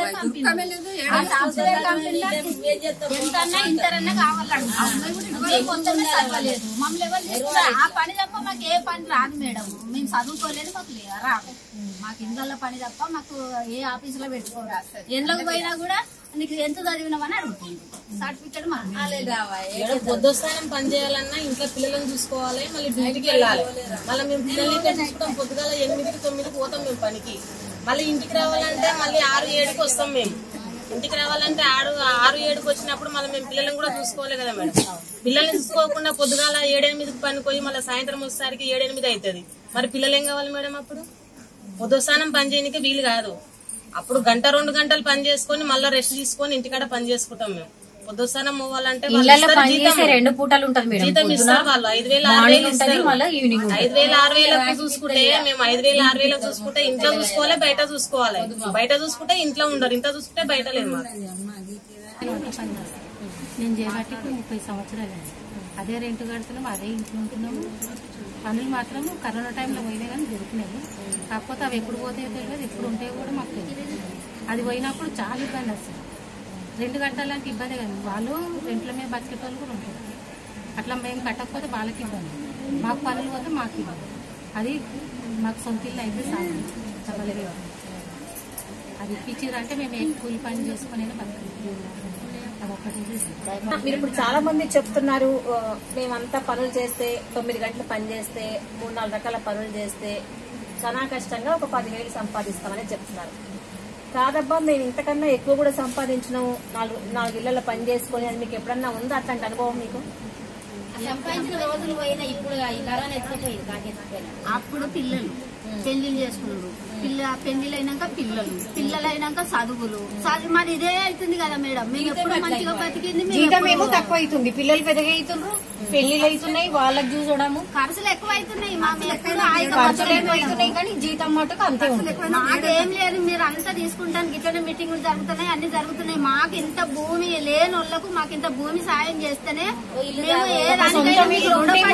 ఎంతన్నా ఇంతరన్నా కావాలడు కొంతనే చదవలేదు మమ్మల్ని ఎవరు చేస్తున్నారు ఆ పని తప్ప మాకు ఏ పని రాదు మేడం. మేము చదువుకోలేదు మాకు రాదు. మాకు ఇంట్లో పని తప్ప మాకు ఏ ఆఫీసులో పెట్టుకోరు. ఎందులోకి పోయినా కూడా నీకు ఎంత చదివినామని అడుగుతుంది సర్టిఫికెట్ మాకు పొద్దుస్థానం పని చేయాలన్నా ఇంట్లో పిల్లలను చూసుకోవాలి మళ్ళీ డ్యూటీకి వెళ్ళాలి. మళ్ళీ మేము పిల్లల్ని చూసుకుంటాం పొద్దుగాల ఎనిమిదికి తొమ్మిదికి పోతాం మేము పనికి. మళ్ళీ ఇంటికి రావాలంటే మళ్ళీ ఆరు ఏడుకి వస్తాం మేము. ఇంటికి రావాలంటే ఆరు ఆరు ఏడుకి వచ్చినప్పుడు మళ్ళీ మేము పిల్లలను కూడా చూసుకోవాలి కదా మేడం. పిల్లల్ని చూసుకోకుండా పొద్దుగాల ఏడెనిమిదికి పనికి పోయి మళ్ళీ సాయంత్రం వచ్చేసరికి ఏడెనిమిది అవుతుంది. మరి పిల్లలు ఏం కావాలి మేడం? అప్పుడు పొద్దుస్థానం పని చేయడానికి వీలు కాదు. అప్పుడు గంట రెండు గంటలు పని చేసుకుని మళ్ళీ రెస్ట్ తీసుకొని ఇంటికాడ పని చేసుకుంటాం మేము. పొద్దుస్థానం పోవాలంటే రెండు పూటలు ఉంటుంది మేడం. జీతం ఇస్తారు వాళ్ళు ఐదు వేల ఆరు వేలు ఇస్తారు. ఐదు వేల ఆరు వేలకు చూసుకుంటే మేము ఐదు వేల ఆరు వేలకు చూసుకుంటే ఇంట్లో చూసుకోవాలి బయట చూసుకోవాలి. బయట చూసుకుంటే ఇంట్లో ఉండరు ఇంట్లో చూసుకుంటే బయట లేదు మాకు. నేను చేయబట్టి ముప్పై సంవత్సరాలు అదే రెంట్ కడుతున్నాము అదే ఇంట్లో ఉంటున్నాము. పనులు మాత్రం కరోనా టైంలో పోయినా కానీ దొరికినాయి. కాకపోతే అవి ఎప్పుడు పోతాయో తెలియదు ఎప్పుడు ఉంటాయో కూడా మాకు తెలియదు. అది పోయినప్పుడు చాలా ఇబ్బంది వస్తుంది. రెండు గంటలంటే ఇబ్బంది కానీ వాళ్ళు రెంట్ల మీద బతికేటోళ్ళు కూడా ఉంటారు. అట్లా మేము కట్టకపోతే వాళ్ళకి ఇబ్బంది మాకు పనులు పోతే మాకు ఇబ్బంది. అది మాకు సొంత ఇల్లు అయితే సాగు చదవలేదు. అది ఇప్పించారంటే మేము ఏ కూలి పని చేసుకునే బతకలేదు. మీరు ఇప్పుడు చాలా మంది చెప్తున్నారు మేమంతా పనులు చేస్తే తొమ్మిది గంటలు పని చేస్తే మూడు నాలుగు రకాల పనులు చేస్తే చాలా కష్టంగా ఒక పదివేలు సంపాదిస్తామని చెప్తున్నారు. కాదబ్బా మేము ఇంతకన్నా ఎక్కువ కూడా సంపాదించినాము నాలుగు నాలుగు ఇళ్లలో పని చేసుకుని అని మీకు ఎప్పుడన్నా ఉందా అట్లాంటి అనుభవం మీకు? సంపాదించిన రోజులు పోయినా ఇప్పుడు ఈ కరోనా ఎత్తుకుపోయింది కాకెత్తుకుపోయినా. అప్పుడు పిల్లలు పెళ్లిళ్ళు చేసుకున్నారు. పిల్ల పెళ్లిళ్ళు అయినాక పిల్లలు, పిల్లలు అయినాక చదువులు. చదువు మరి ఇదే అవుతుంది కదా మేడం. మేము ఎప్పుడు మంచిగా బతికింది. జీతం ఏమో తక్కువ అవుతుంది, పిల్లలు పెద్దగా అవుతున్నారు, పెళ్లిళ్ళు అవుతున్నాయి, వాళ్ళకి చూసడము ఖర్చులు ఎక్కువ అవుతున్నాయి. ఖర్చులు ఎక్కువ అవుతున్నాయి కానీ జీతం మటుకు అంతే ఉంటుంది. మాకేం లేదు, మీరు అంతా తీసుకుంటానికి ఇట్లనే మీటింగ్లు జరుగుతున్నాయి, అన్ని జరుగుతున్నాయి. మాకు ఇంత భూమి లేని వాళ్ళకు మాకు ఇంత భూమి సాయం చేస్తేనే మేము ఏ దానికైనా మీకు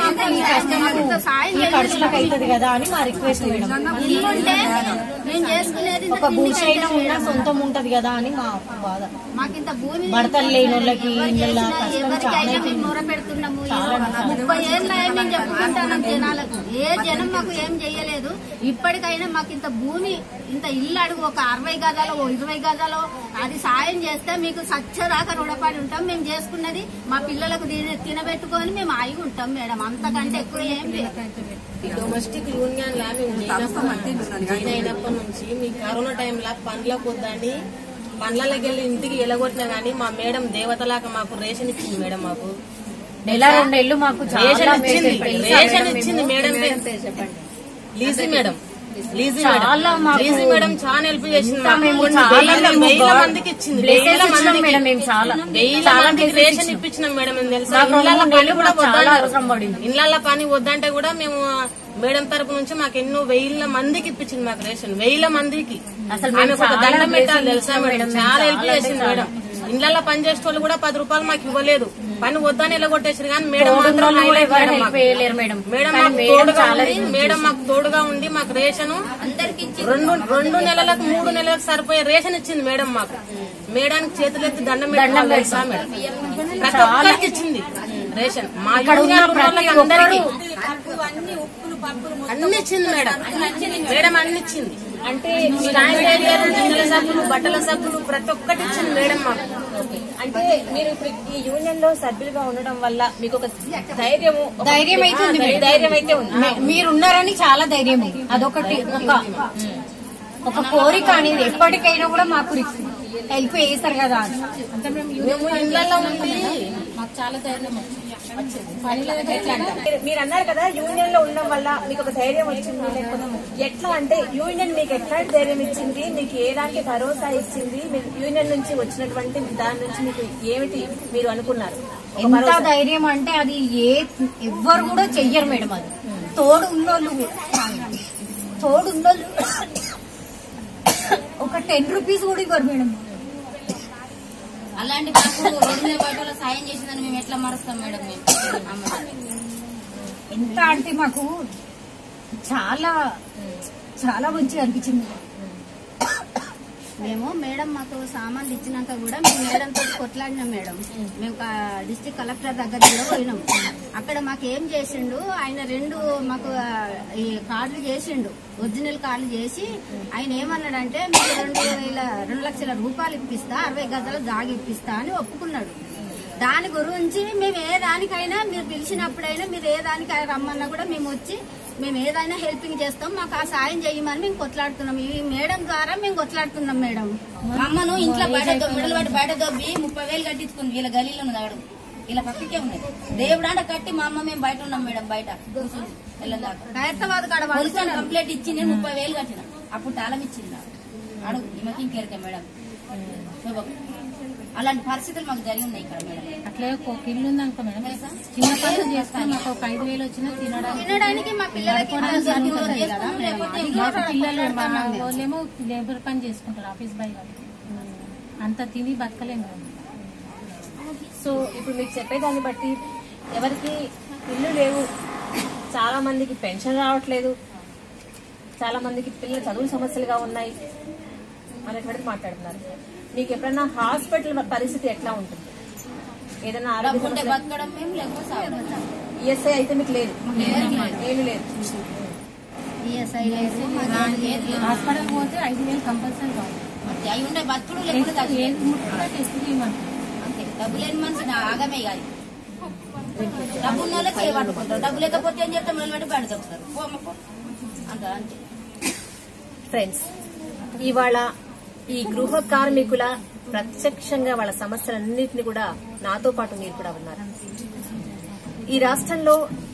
సాయం ఖర్చులకు అవుతుంది కదా అని మా రిక్వెస్ట్. ఇల్లుంటే మేము చేసుకునేది ఒక భూమి అయినా ఉన్నా సొంతం ఉంటది కదా అని మా బాధ. మాకింత భూమి భర్తలు లేని వాళ్ళకి ఎవరికైనా మేము మొర పెడుతున్నాము. ముప్పై ఏళ్ళ మేము చెప్పుకుంటాం జనాలకు. ఏ జనం మాకు ఏం చెయ్యలేదు. ఇప్పటికైనా మాకు ఇంత భూమి, ఇంత ఇల్లు అడుగు ఒక అరవై గదాలో ఓ ఇరవై గదాలో అది సాయం చేస్తే మీకు సచ్చదాకా రుణపడి ఉంటాం. మేము చేసుకున్నది మా పిల్లలకు తినబెట్టుకొని మేము ఆగి ఉంటాం మేడం. అంతకంటే ఎక్కువ ఏం లేదు. డొమెస్టిక్ యూనియన్ లా మేము జాయిన్ అయినప్పటి నుంచి మీ కరోనా టైంలో పండ్లకు వద్దని పండ్లకి వెళ్ళి ఇంటికి ఎలగొట్టినా గానీ మా మేడం దేవతలాగా మాకు రేషన్ ఇచ్చింది మేడం. మాకు నెల రెండేళ్లు మాకు రేషన్ ఇచ్చింది. రేషన్ ఇచ్చింది madam. Lizzy madam Lizzy madam Lizzy madam చాలా హెల్ప్ చేసింది. వేల మందికి ఇచ్చింది. వేల మందికి వేల మందికి రేషన్ ఇప్పించినాం మేడం. తెలుసా ఇళ్ళ పని కూడా వద్దంటారు. ఇళ్ళ పని వద్దంటే కూడా మేము మేడం తరపు నుంచి మాకు ఎన్నో వేల మందికి ఇప్పించింది మాకు రేషన్. వేల మందికి అసలు మేము ఒక దండం పెట్టాలి తెలుసా మేడం. చాలా హెల్ప్ చేసింది మేడం. ఇళ్లలో పని చేసే వాళ్ళు కూడా పది రూపాయలు మాకు ఇవ్వలేదు. పని వద్దని ఎలగొట్టేసారు కానీ మేడం మాత్రం మేడం మాకు తోడుగా ఉండి మేడం మాకు తోడుగా ఉండి మాకు రేషన్ రెండు రెండు నెలలకు మూడు నెలలకు సరిపోయే రేషన్ ఇచ్చింది మేడం. మాకు మేడానికి చేతులెత్తి దండం పెట్టాలి తెలుసా మేడం. ప్రతి ఒక్కరికి ఇచ్చింది రేషన్. మా అందరికీ అన్ని ఇచ్చింది మేడం. మేడం అన్ని ఇచ్చింది. అంటే శానిటైజర్, గిన్నెల సబ్బులు, బట్టల సబ్బులు ప్రతి ఒక్కటి ఇచ్చింది మేడం మాకు. అంటే మీరు ఇప్పుడు ఈ యూనియన్ లో సభ్యులుగా ఉండడం వల్ల మీకు ఒక ధైర్యం ధైర్యం అయితే ఉంది. ధైర్యం అయితే ఉంది. మీరున్నారని చాలా ధైర్యం ఉంది. అదొకటి ఒక ఒక కోరిక అనేది ఎప్పటికైనా కూడా మాకు హెల్ప్ చేస్తారు కదా. అంటే మేము ఇళ్లలో ఉండి మాకు చాలా ధైర్యం మీరు అన్నారు కదా యూనియన్ లో ఉండడం వల్ల మీకు ఒక ధైర్యం వచ్చింది. లేకపోతే ఎట్లా అంటే యూనియన్ మీకు ఎట్లాంటి ధైర్యం ఇచ్చింది, మీకు ఏ దానికి భరోసా ఇచ్చింది, మీకు యూనియన్ నుంచి వచ్చినటువంటి దాని నుంచి మీకు ఏమిటి మీరు అనుకున్నారు? ఎంత ధైర్యం అంటే అది ఏ ఎవ్వరు కూడా చెయ్యరు మేడం. అది తోడు ఉన్నోళ్ళు తోడు ఉన్నోళ్ళు ఒక టెన్ రూపీస్ కూడా ఇవ్వరు మేడం. అలాంటి మాకు రోడ్డు మీద బయట సాయం చేసిందని మేము ఎట్లా మరుస్తాం మేడం? మేము ఎంత అంటే మాకు చాలా చాలా మంచిగా అనిపించింది. మేము మేడం మాకు సామాన్లు ఇచ్చినాక కూడా మేము మేడం తోటి కొట్లాడినాం మేడం. మేము డిస్ట్రిక్ట్ కలెక్టర్ దగ్గర కూడా పోయినాం. అక్కడ మాకు ఏం చేసిండు ఆయన, రెండు మాకు ఈ కార్డులు చేసిండు, ఒరిజినల్ కార్డులు చేసి ఆయన ఏమన్నాడంటే మీకు రెండు వేల రెండు లక్షల రూపాయలు ఇప్పిస్తా, అరవై గజాల జాగి ఇప్పిస్తా అని ఒప్పుకున్నాడు. దాని గురించి మేము ఏ దానికైనా మీరు పిలిచినప్పుడైనా మీరు ఏ దానికి రమ్మన్నా కూడా మేము వచ్చి మేము ఏదైనా హెల్పింగ్ చేస్తాం, మాకు ఆ సాయం చేయమని మేము కొట్లాడుతున్నాం. ఈ మేడం ద్వారా మేము కొట్లాడుతున్నాం మేడం. అమ్మను ఇంట్లో బయట మిడలు పట్టి బయట దొబ్బి ముప్పై వేలు కట్టించుకుంది. వీళ్ళ గలీలో ఉన్నది ఆడు, ఇలా పక్కకే ఉన్నది. దేవుడాంట కట్టి మా అమ్మ మేము బయట ఉన్నాం మేడం. బయట కూర్చుంది హైదరాబాద్ కాడ కంప్లైంట్ ఇచ్చి నేను ముప్పై వేలు కట్టిన. అప్పుడు తాళం ఇచ్చింది అడుగు ఈమెకి ఇంకెరకే మేడం. అలాంటి పరిస్థితులు మాకు జరిగి ఉన్నాయి ఇక్కడ మేడం. అట్లే ఒక ఇల్లు ఉందనుకో మేడం, చిన్న పనులు చేస్తాను మాకు ఒక ఐదు వేలు వచ్చినా తినడానికి తినడానికి మా పిల్లలకి పిల్లలు మా వాళ్ళేమో లేబర్ పని చేసుకుంటారు ఆఫీస్ బాయ్ వాళ్ళు, అంత తిని బతకలేము. సో ఇప్పుడు మీకు చెప్పేదాన్ని బట్టి ఎవరికి ఇల్లు లేవు, చాలా మందికి పెన్షన్ రావట్లేదు, చాలా మందికి పిల్లల చదువు సమస్యలుగా ఉన్నాయి అనేటువంటి మాట్లాడుతున్నారు. మీకు ఎప్పుడైనా హాస్పిటల్ పరిస్థితి ఎట్లా ఉంటుంది? ఏదైనా బతకడం మేము లేకపోతే ఈఎస్ఐ అయితే మీకు లేదు, ఏమి లేదు. ఈఎస్ఐ లేదు, హాస్పిటల్ పోతే ఐదు వేలు కంపల్సరీ కావాలి. అవి ఉండే బతుకుడు లేకపోతే ఏది ముట్టుకున్నా టెస్ట్ చేయమంటారు. అంతే, డబ్బు లేని మనిషి ఆగమే కాదు. డబ్బు ఉన్న వాళ్ళే చేయబట్టుకుంటారు, డబ్బు లేకపోతే ఏం చేస్తాం నిలబడి బయట దొరుకుతారు అంత. అంతే ఫ్రెండ్స్, ఇవాళ ఈ గృహ కార్మికుల ప్రత్యక్షంగా వాళ్ళ సమస్యలన్నింటినీ కూడా నాతో పాటు మీరు కూడా ఉన్నారు. ఈ రాష్ట్రంలో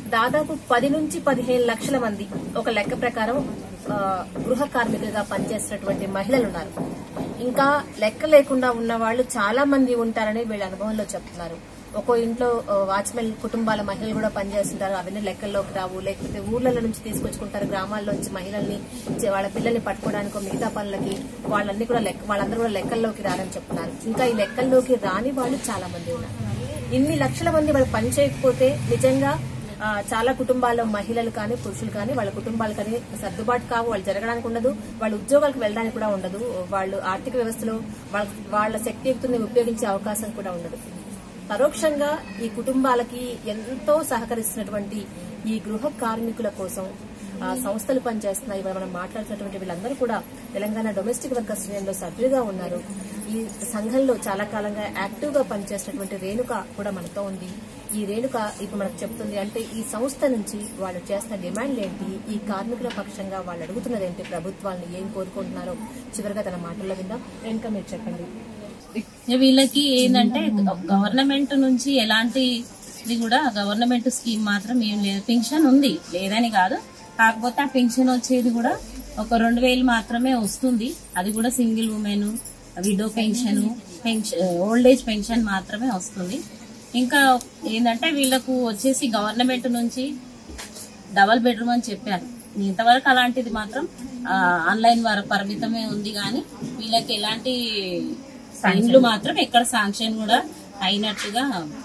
దాదాపు పది నుంచి పదిహేను లక్షల మంది ఒక లెక్క ప్రకారం ఆ, గృహ కార్మికులుగా పనిచేస్తున్నటువంటి మహిళలు ఉన్నారు. ఇంకా లెక్క లేకుండా ఉన్న వాళ్ళు చాలా మంది ఉంటారని వీళ్ళ అనుభవంలో చెప్తున్నారు. ఒక్కో ఇంట్లో వాచ్మెన్ కుటుంబాల మహిళలు కూడా పనిచేస్తుంటారు. అవన్నీ లెక్కల్లోకి రావు. లేకపోతే ఊర్లలో నుంచి తీసుకొచ్చుకుంటారు, గ్రామాల్లోంచి మహిళల్ని వాళ్ళ పిల్లల్ని పట్టుకోవడానికి మిగతా పనులకి వాళ్ళన్ని కూడా లెక్క వాళ్ళందరూ కూడా లెక్కల్లోకి రారని చెప్తున్నారు. ఇంకా ఈ లెక్కల్లోకి రాని వాళ్ళు చాలా మంది ఉన్నారు. ఇన్ని లక్షల మంది వాళ్ళు పని చేయకపోతే నిజంగా ఆ, చాలా కుటుంబాల్లో మహిళలు కానీ పురుషులు కానీ వాళ్ళ కుటుంబాలు కానీ సర్దుబాటు కావు. వాళ్ళు జరగడానికి ఉండదు, వాళ్ళ ఉద్యోగాలకు వెళ్ళడానికి కూడా ఉండదు. వాళ్ళు ఆర్థిక వ్యవస్థలో వాళ్ళ వాళ్ళ శక్తియుక్తుల్ని ఉపయోగించే అవకాశం కూడా ఉండదు. పరోక్షంగా ఈ కుటుంబాలకి ఎంతో సహకరిస్తున్నటువంటి ఈ గృహ కార్మికుల కోసం ఆ సంస్థలు పనిచేస్తున్నాయి. ఇవాళ మనం మాట్లాడుతున్నటువంటి వీళ్ళందరూ కూడా తెలంగాణ డొమెస్టిక్ వర్కర్స్ యూనియన్ లో సభ్యులుగా ఉన్నారు. ఈ సంఘంలో చాలా కాలంగా యాక్టివ్ గా పనిచేస్తున్నటువంటి రేణుక కూడా మనతో ఉంది. ఈ రేణుక ఇప్పుడు మనకు చెప్తుంది అంటే ఈ సంస్థ నుంచి వాళ్ళు చేస్తున్న డిమాండ్లు ఏంటి, ఈ కార్మికుల పక్షంగా వాళ్ళు అడుగుతున్నది ఏంటి, ప్రభుత్వాలను ఏం కోరుకుంటున్నారో చివరిగా తన మాటల్లో విందాం. రేణుక మీరు చెప్పండి. వీళ్ళకి ఏంటంటే గవర్నమెంట్ నుంచి ఎలాంటి ఇది కూడా గవర్నమెంట్ స్కీమ్ మాత్రం ఏం లేదు. పెన్షన్ ఉంది లేదని కాదు, కాకపోతే ఆ పెన్షన్ వచ్చేది కూడా ఒక రెండు వేలు మాత్రమే వస్తుంది. అది కూడా single women, widow pension, pension old age pension మాత్రమే వస్తుంది. ఇంకా ఏంటంటే వీళ్ళకు వచ్చేసి గవర్నమెంట్ నుంచి డబల్ బెడ్రూమ్ అని చెప్పారు. ఇంతవరకు అలాంటిది మాత్రం ఆన్లైన్ వారు పరిమితమే ఉంది, కానీ వీళ్ళకి ఎలాంటి ఇండ్లు మాత్రం ఎక్కడ శాంక్షన్ కూడా అయినట్టుగా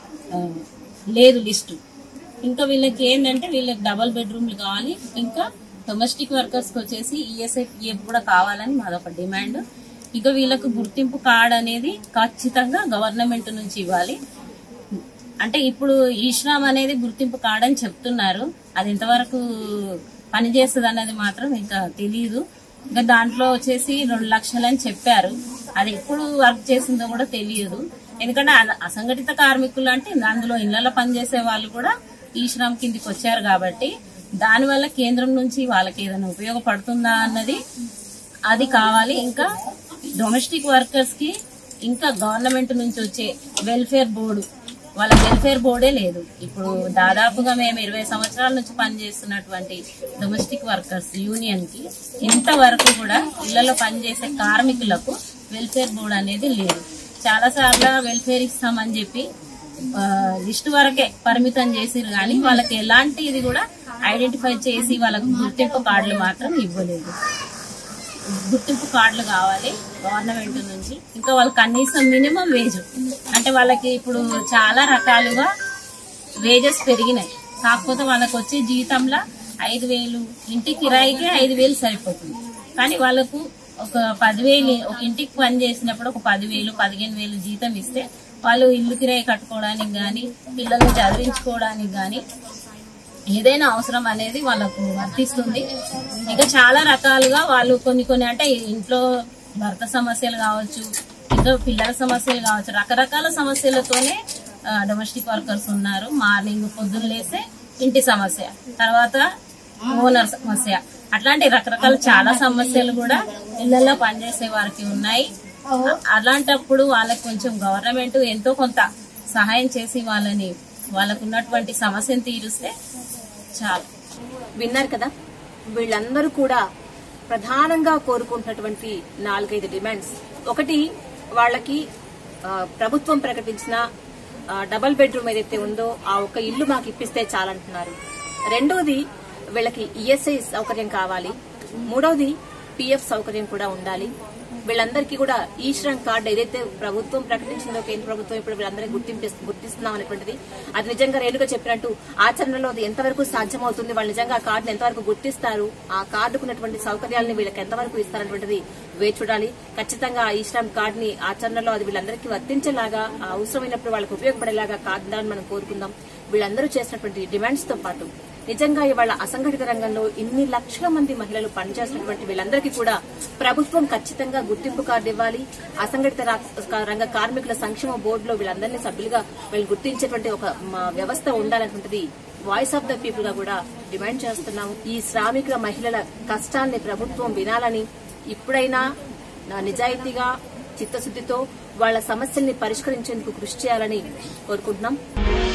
లేదు లిస్టు. ఇంకా వీళ్ళకి ఏంటంటే వీళ్ళకి డబల్ బెడ్రూమ్లు కావాలి. ఇంకా డొమెస్టిక్ వర్కర్స్ కి వచ్చేసి ఈఎస్ఐ పిఎఫ్ కూడా కావాలని మాదొక డిమాండ్. ఇక వీళ్ళకు గుర్తింపు కార్డ్ అనేది ఖచ్చితంగా గవర్నమెంట్ నుంచి ఇవ్వాలి. అంటే ఇప్పుడు ఈ శ్రమ్ అనేది గుర్తింపు కార్డ్ అని చెప్తున్నారు, అది ఎంతవరకు పనిచేస్తుంది అన్నది మాత్రం ఇంకా తెలియదు. ఇంకా దాంట్లో వచ్చేసి రెండు లక్షలు అని చెప్పారు, అది ఎప్పుడు వర్క్ చేసిందో కూడా తెలియదు. ఎందుకంటే అసంఘటిత కార్మికులు అంటే అందులో ఇళ్లలో పనిచేసే వాళ్ళు కూడా ఈ శ్రమ్ కిందికి వచ్చారు కాబట్టి దానివల్ల కేంద్రం నుంచి వాళ్ళకి ఏదైనా ఉపయోగపడుతుందా అన్నది అది కావాలి. ఇంకా డొమెస్టిక్ వర్కర్స్ కి ఇంకా గవర్నమెంట్ నుంచి వచ్చే వెల్ఫేర్ బోర్డు, వాళ్ళ వెల్ఫేర్ బోర్డే లేదు. ఇప్పుడు దాదాపుగా మేము ఇరవై సంవత్సరాల నుంచి పనిచేస్తున్నటువంటి డొమెస్టిక్ వర్కర్స్ యూనియన్ కి ఇంతవరకు కూడా ఇళ్లలో పనిచేసే కార్మికులకు వెల్ఫేర్ బోర్డు అనేది లేదు. చాలా సార్లు వెల్ఫేర్ ఇస్తామని చెప్పి లిస్టు వరకే పరిమితం చేసిరు, కానీ వాళ్ళకి ఎలాంటి ఇది కూడా ఐడెంటిఫై చేసి వాళ్ళకు గుర్తింపు కార్డులు మాత్రం ఇవ్వలేదు. గుర్తింపు కార్డులు కావాలి గవర్నమెంట్ నుంచి. ఇంకా వాళ్ళకి కనీసం మినిమం వేజ్ అంటే వాళ్ళకి ఇప్పుడు చాలా రకాలుగా వేజెస్ పెరిగినాయి, కాకపోతే వాళ్ళకి వచ్చే జీతంలో ఐదు వేలు ఇంటి కిరాయికే ఐదు వేలు సరిపోతుంది. కానీ వాళ్ళకు ఒక పదివేలు ఒక ఇంటికి పని చేసినప్పుడు ఒక పదివేలు పదిహేను వేలు జీతం ఇస్తే వాళ్ళు ఇల్లు కిరాయి కట్టుకోవడానికి గాని పిల్లల్ని చదివించుకోవడానికి గాని ఏదైనా అవసరం అనేది వాళ్ళకు వర్తిస్తుంది. ఇంకా చాలా రకాలుగా వాళ్ళు కొన్ని కొన్ని అంటే ఇంట్లో భర్త సమస్యలు కావచ్చు, ఇంకా పిల్లల సమస్యలు కావచ్చు, రకరకాల సమస్యలతోనే డొమెస్టిక్ వర్కర్స్ ఉన్నారు. మార్నింగ్ పొద్దున్న లేస్తే ఇంటి సమస్య, తర్వాత ఓనర్ సమస్య, అట్లాంటి రకరకాల చాలా సమస్యలు కూడా ఇళ్లలో పనిచేసే వారికి ఉన్నాయి. అలాంటప్పుడు వాళ్ళకి కొంచెం గవర్నమెంట్ ఎంతో కొంత సహాయం చేసి వాళ్ళని వాళ్ళకు ఉన్నటువంటి సమస్యను తీరుస్తే చాలు. విన్నారు కదా, వీళ్ళందరూ కూడా ప్రధానంగా కోరుకుంటున్నటువంటి నాలుగైదు డిమాండ్స్. ఒకటి, వాళ్ళకి ప్రభుత్వం ప్రకటించిన డబల్ బెడ్రూమ్ ఏదైతే ఉందో ఆ ఒక్క ఇల్లు మాకు ఇప్పిస్తే చాలంటున్నారు. రెండోది, వీళ్ళకి ఈఎస్ఐ సౌకర్యం కావాలి. మూడవది, పిఎఫ్ సౌకర్యం కూడా ఉండాలి. వీళ్ళందరికీ కూడా ఈ శ్రమ్ కార్డు ఏదైతే ప్రభుత్వం ప్రకటించిందో కేంద్ర ప్రభుత్వం ఇప్పుడు వీళ్ళందరికీ గుర్తింపు గుర్తిస్తున్నాం అనేటువంటిది, అది నిజంగా రేణుగా చెప్పినట్టు ఆచరణలో అది ఎంతవరకు సాధ్యమవుతుంది, వాళ్ళు నిజంగా ఆ కార్డును ఎంతవరకు గుర్తిస్తారు, ఆ కార్డుకున్నటువంటి సౌకర్యాలను వీళ్ళకి ఎంతవరకు ఇస్తారనేటువంటిది వేచి చూడాలి. ఖచ్చితంగా ఈ శ్రమ్ కార్డుని ఆచరణలో అది వీళ్ళందరికీ వర్తించేలాగా, అవసరమైనప్పుడు వాళ్ళకి ఉపయోగపడేలాగా కార్డు మనం కోరుకుందాం. వీళ్ళందరూ చేసినటువంటి డిమాండ్స్ తో పాటు నిజంగా ఇవాళ అసంఘటిత రంగంలో ఇన్ని లక్షల మంది మహిళలు పనిచేస్తున్నటువంటి వీళ్ళందరికీ కూడా ప్రభుత్వం ఖచ్చితంగా గుర్తింపు కార్డు ఇవ్వాలి. అసంఘటిత రంగ కార్మికుల సంక్షేమ బోర్డులో వీళ్ళందరినీ సభ్యులుగా వీళ్ళు గుర్తించేటువంటి ఒక వ్యవస్థ ఉండాలన్నటువంటిది వాయిస్ ఆఫ్ ద పీపుల్ గా కూడా డిమాండ్ చేస్తున్నాము. ఈ శ్రామికుల మహిళల కష్టాన్ని ప్రభుత్వం వినాలని, ఇప్పుడైనా నిజాయితీగా చిత్తశుద్దితో వాళ్ల సమస్యల్ని పరిష్కరించేందుకు కృషి చేయాలని కోరుకుంటున్నాం.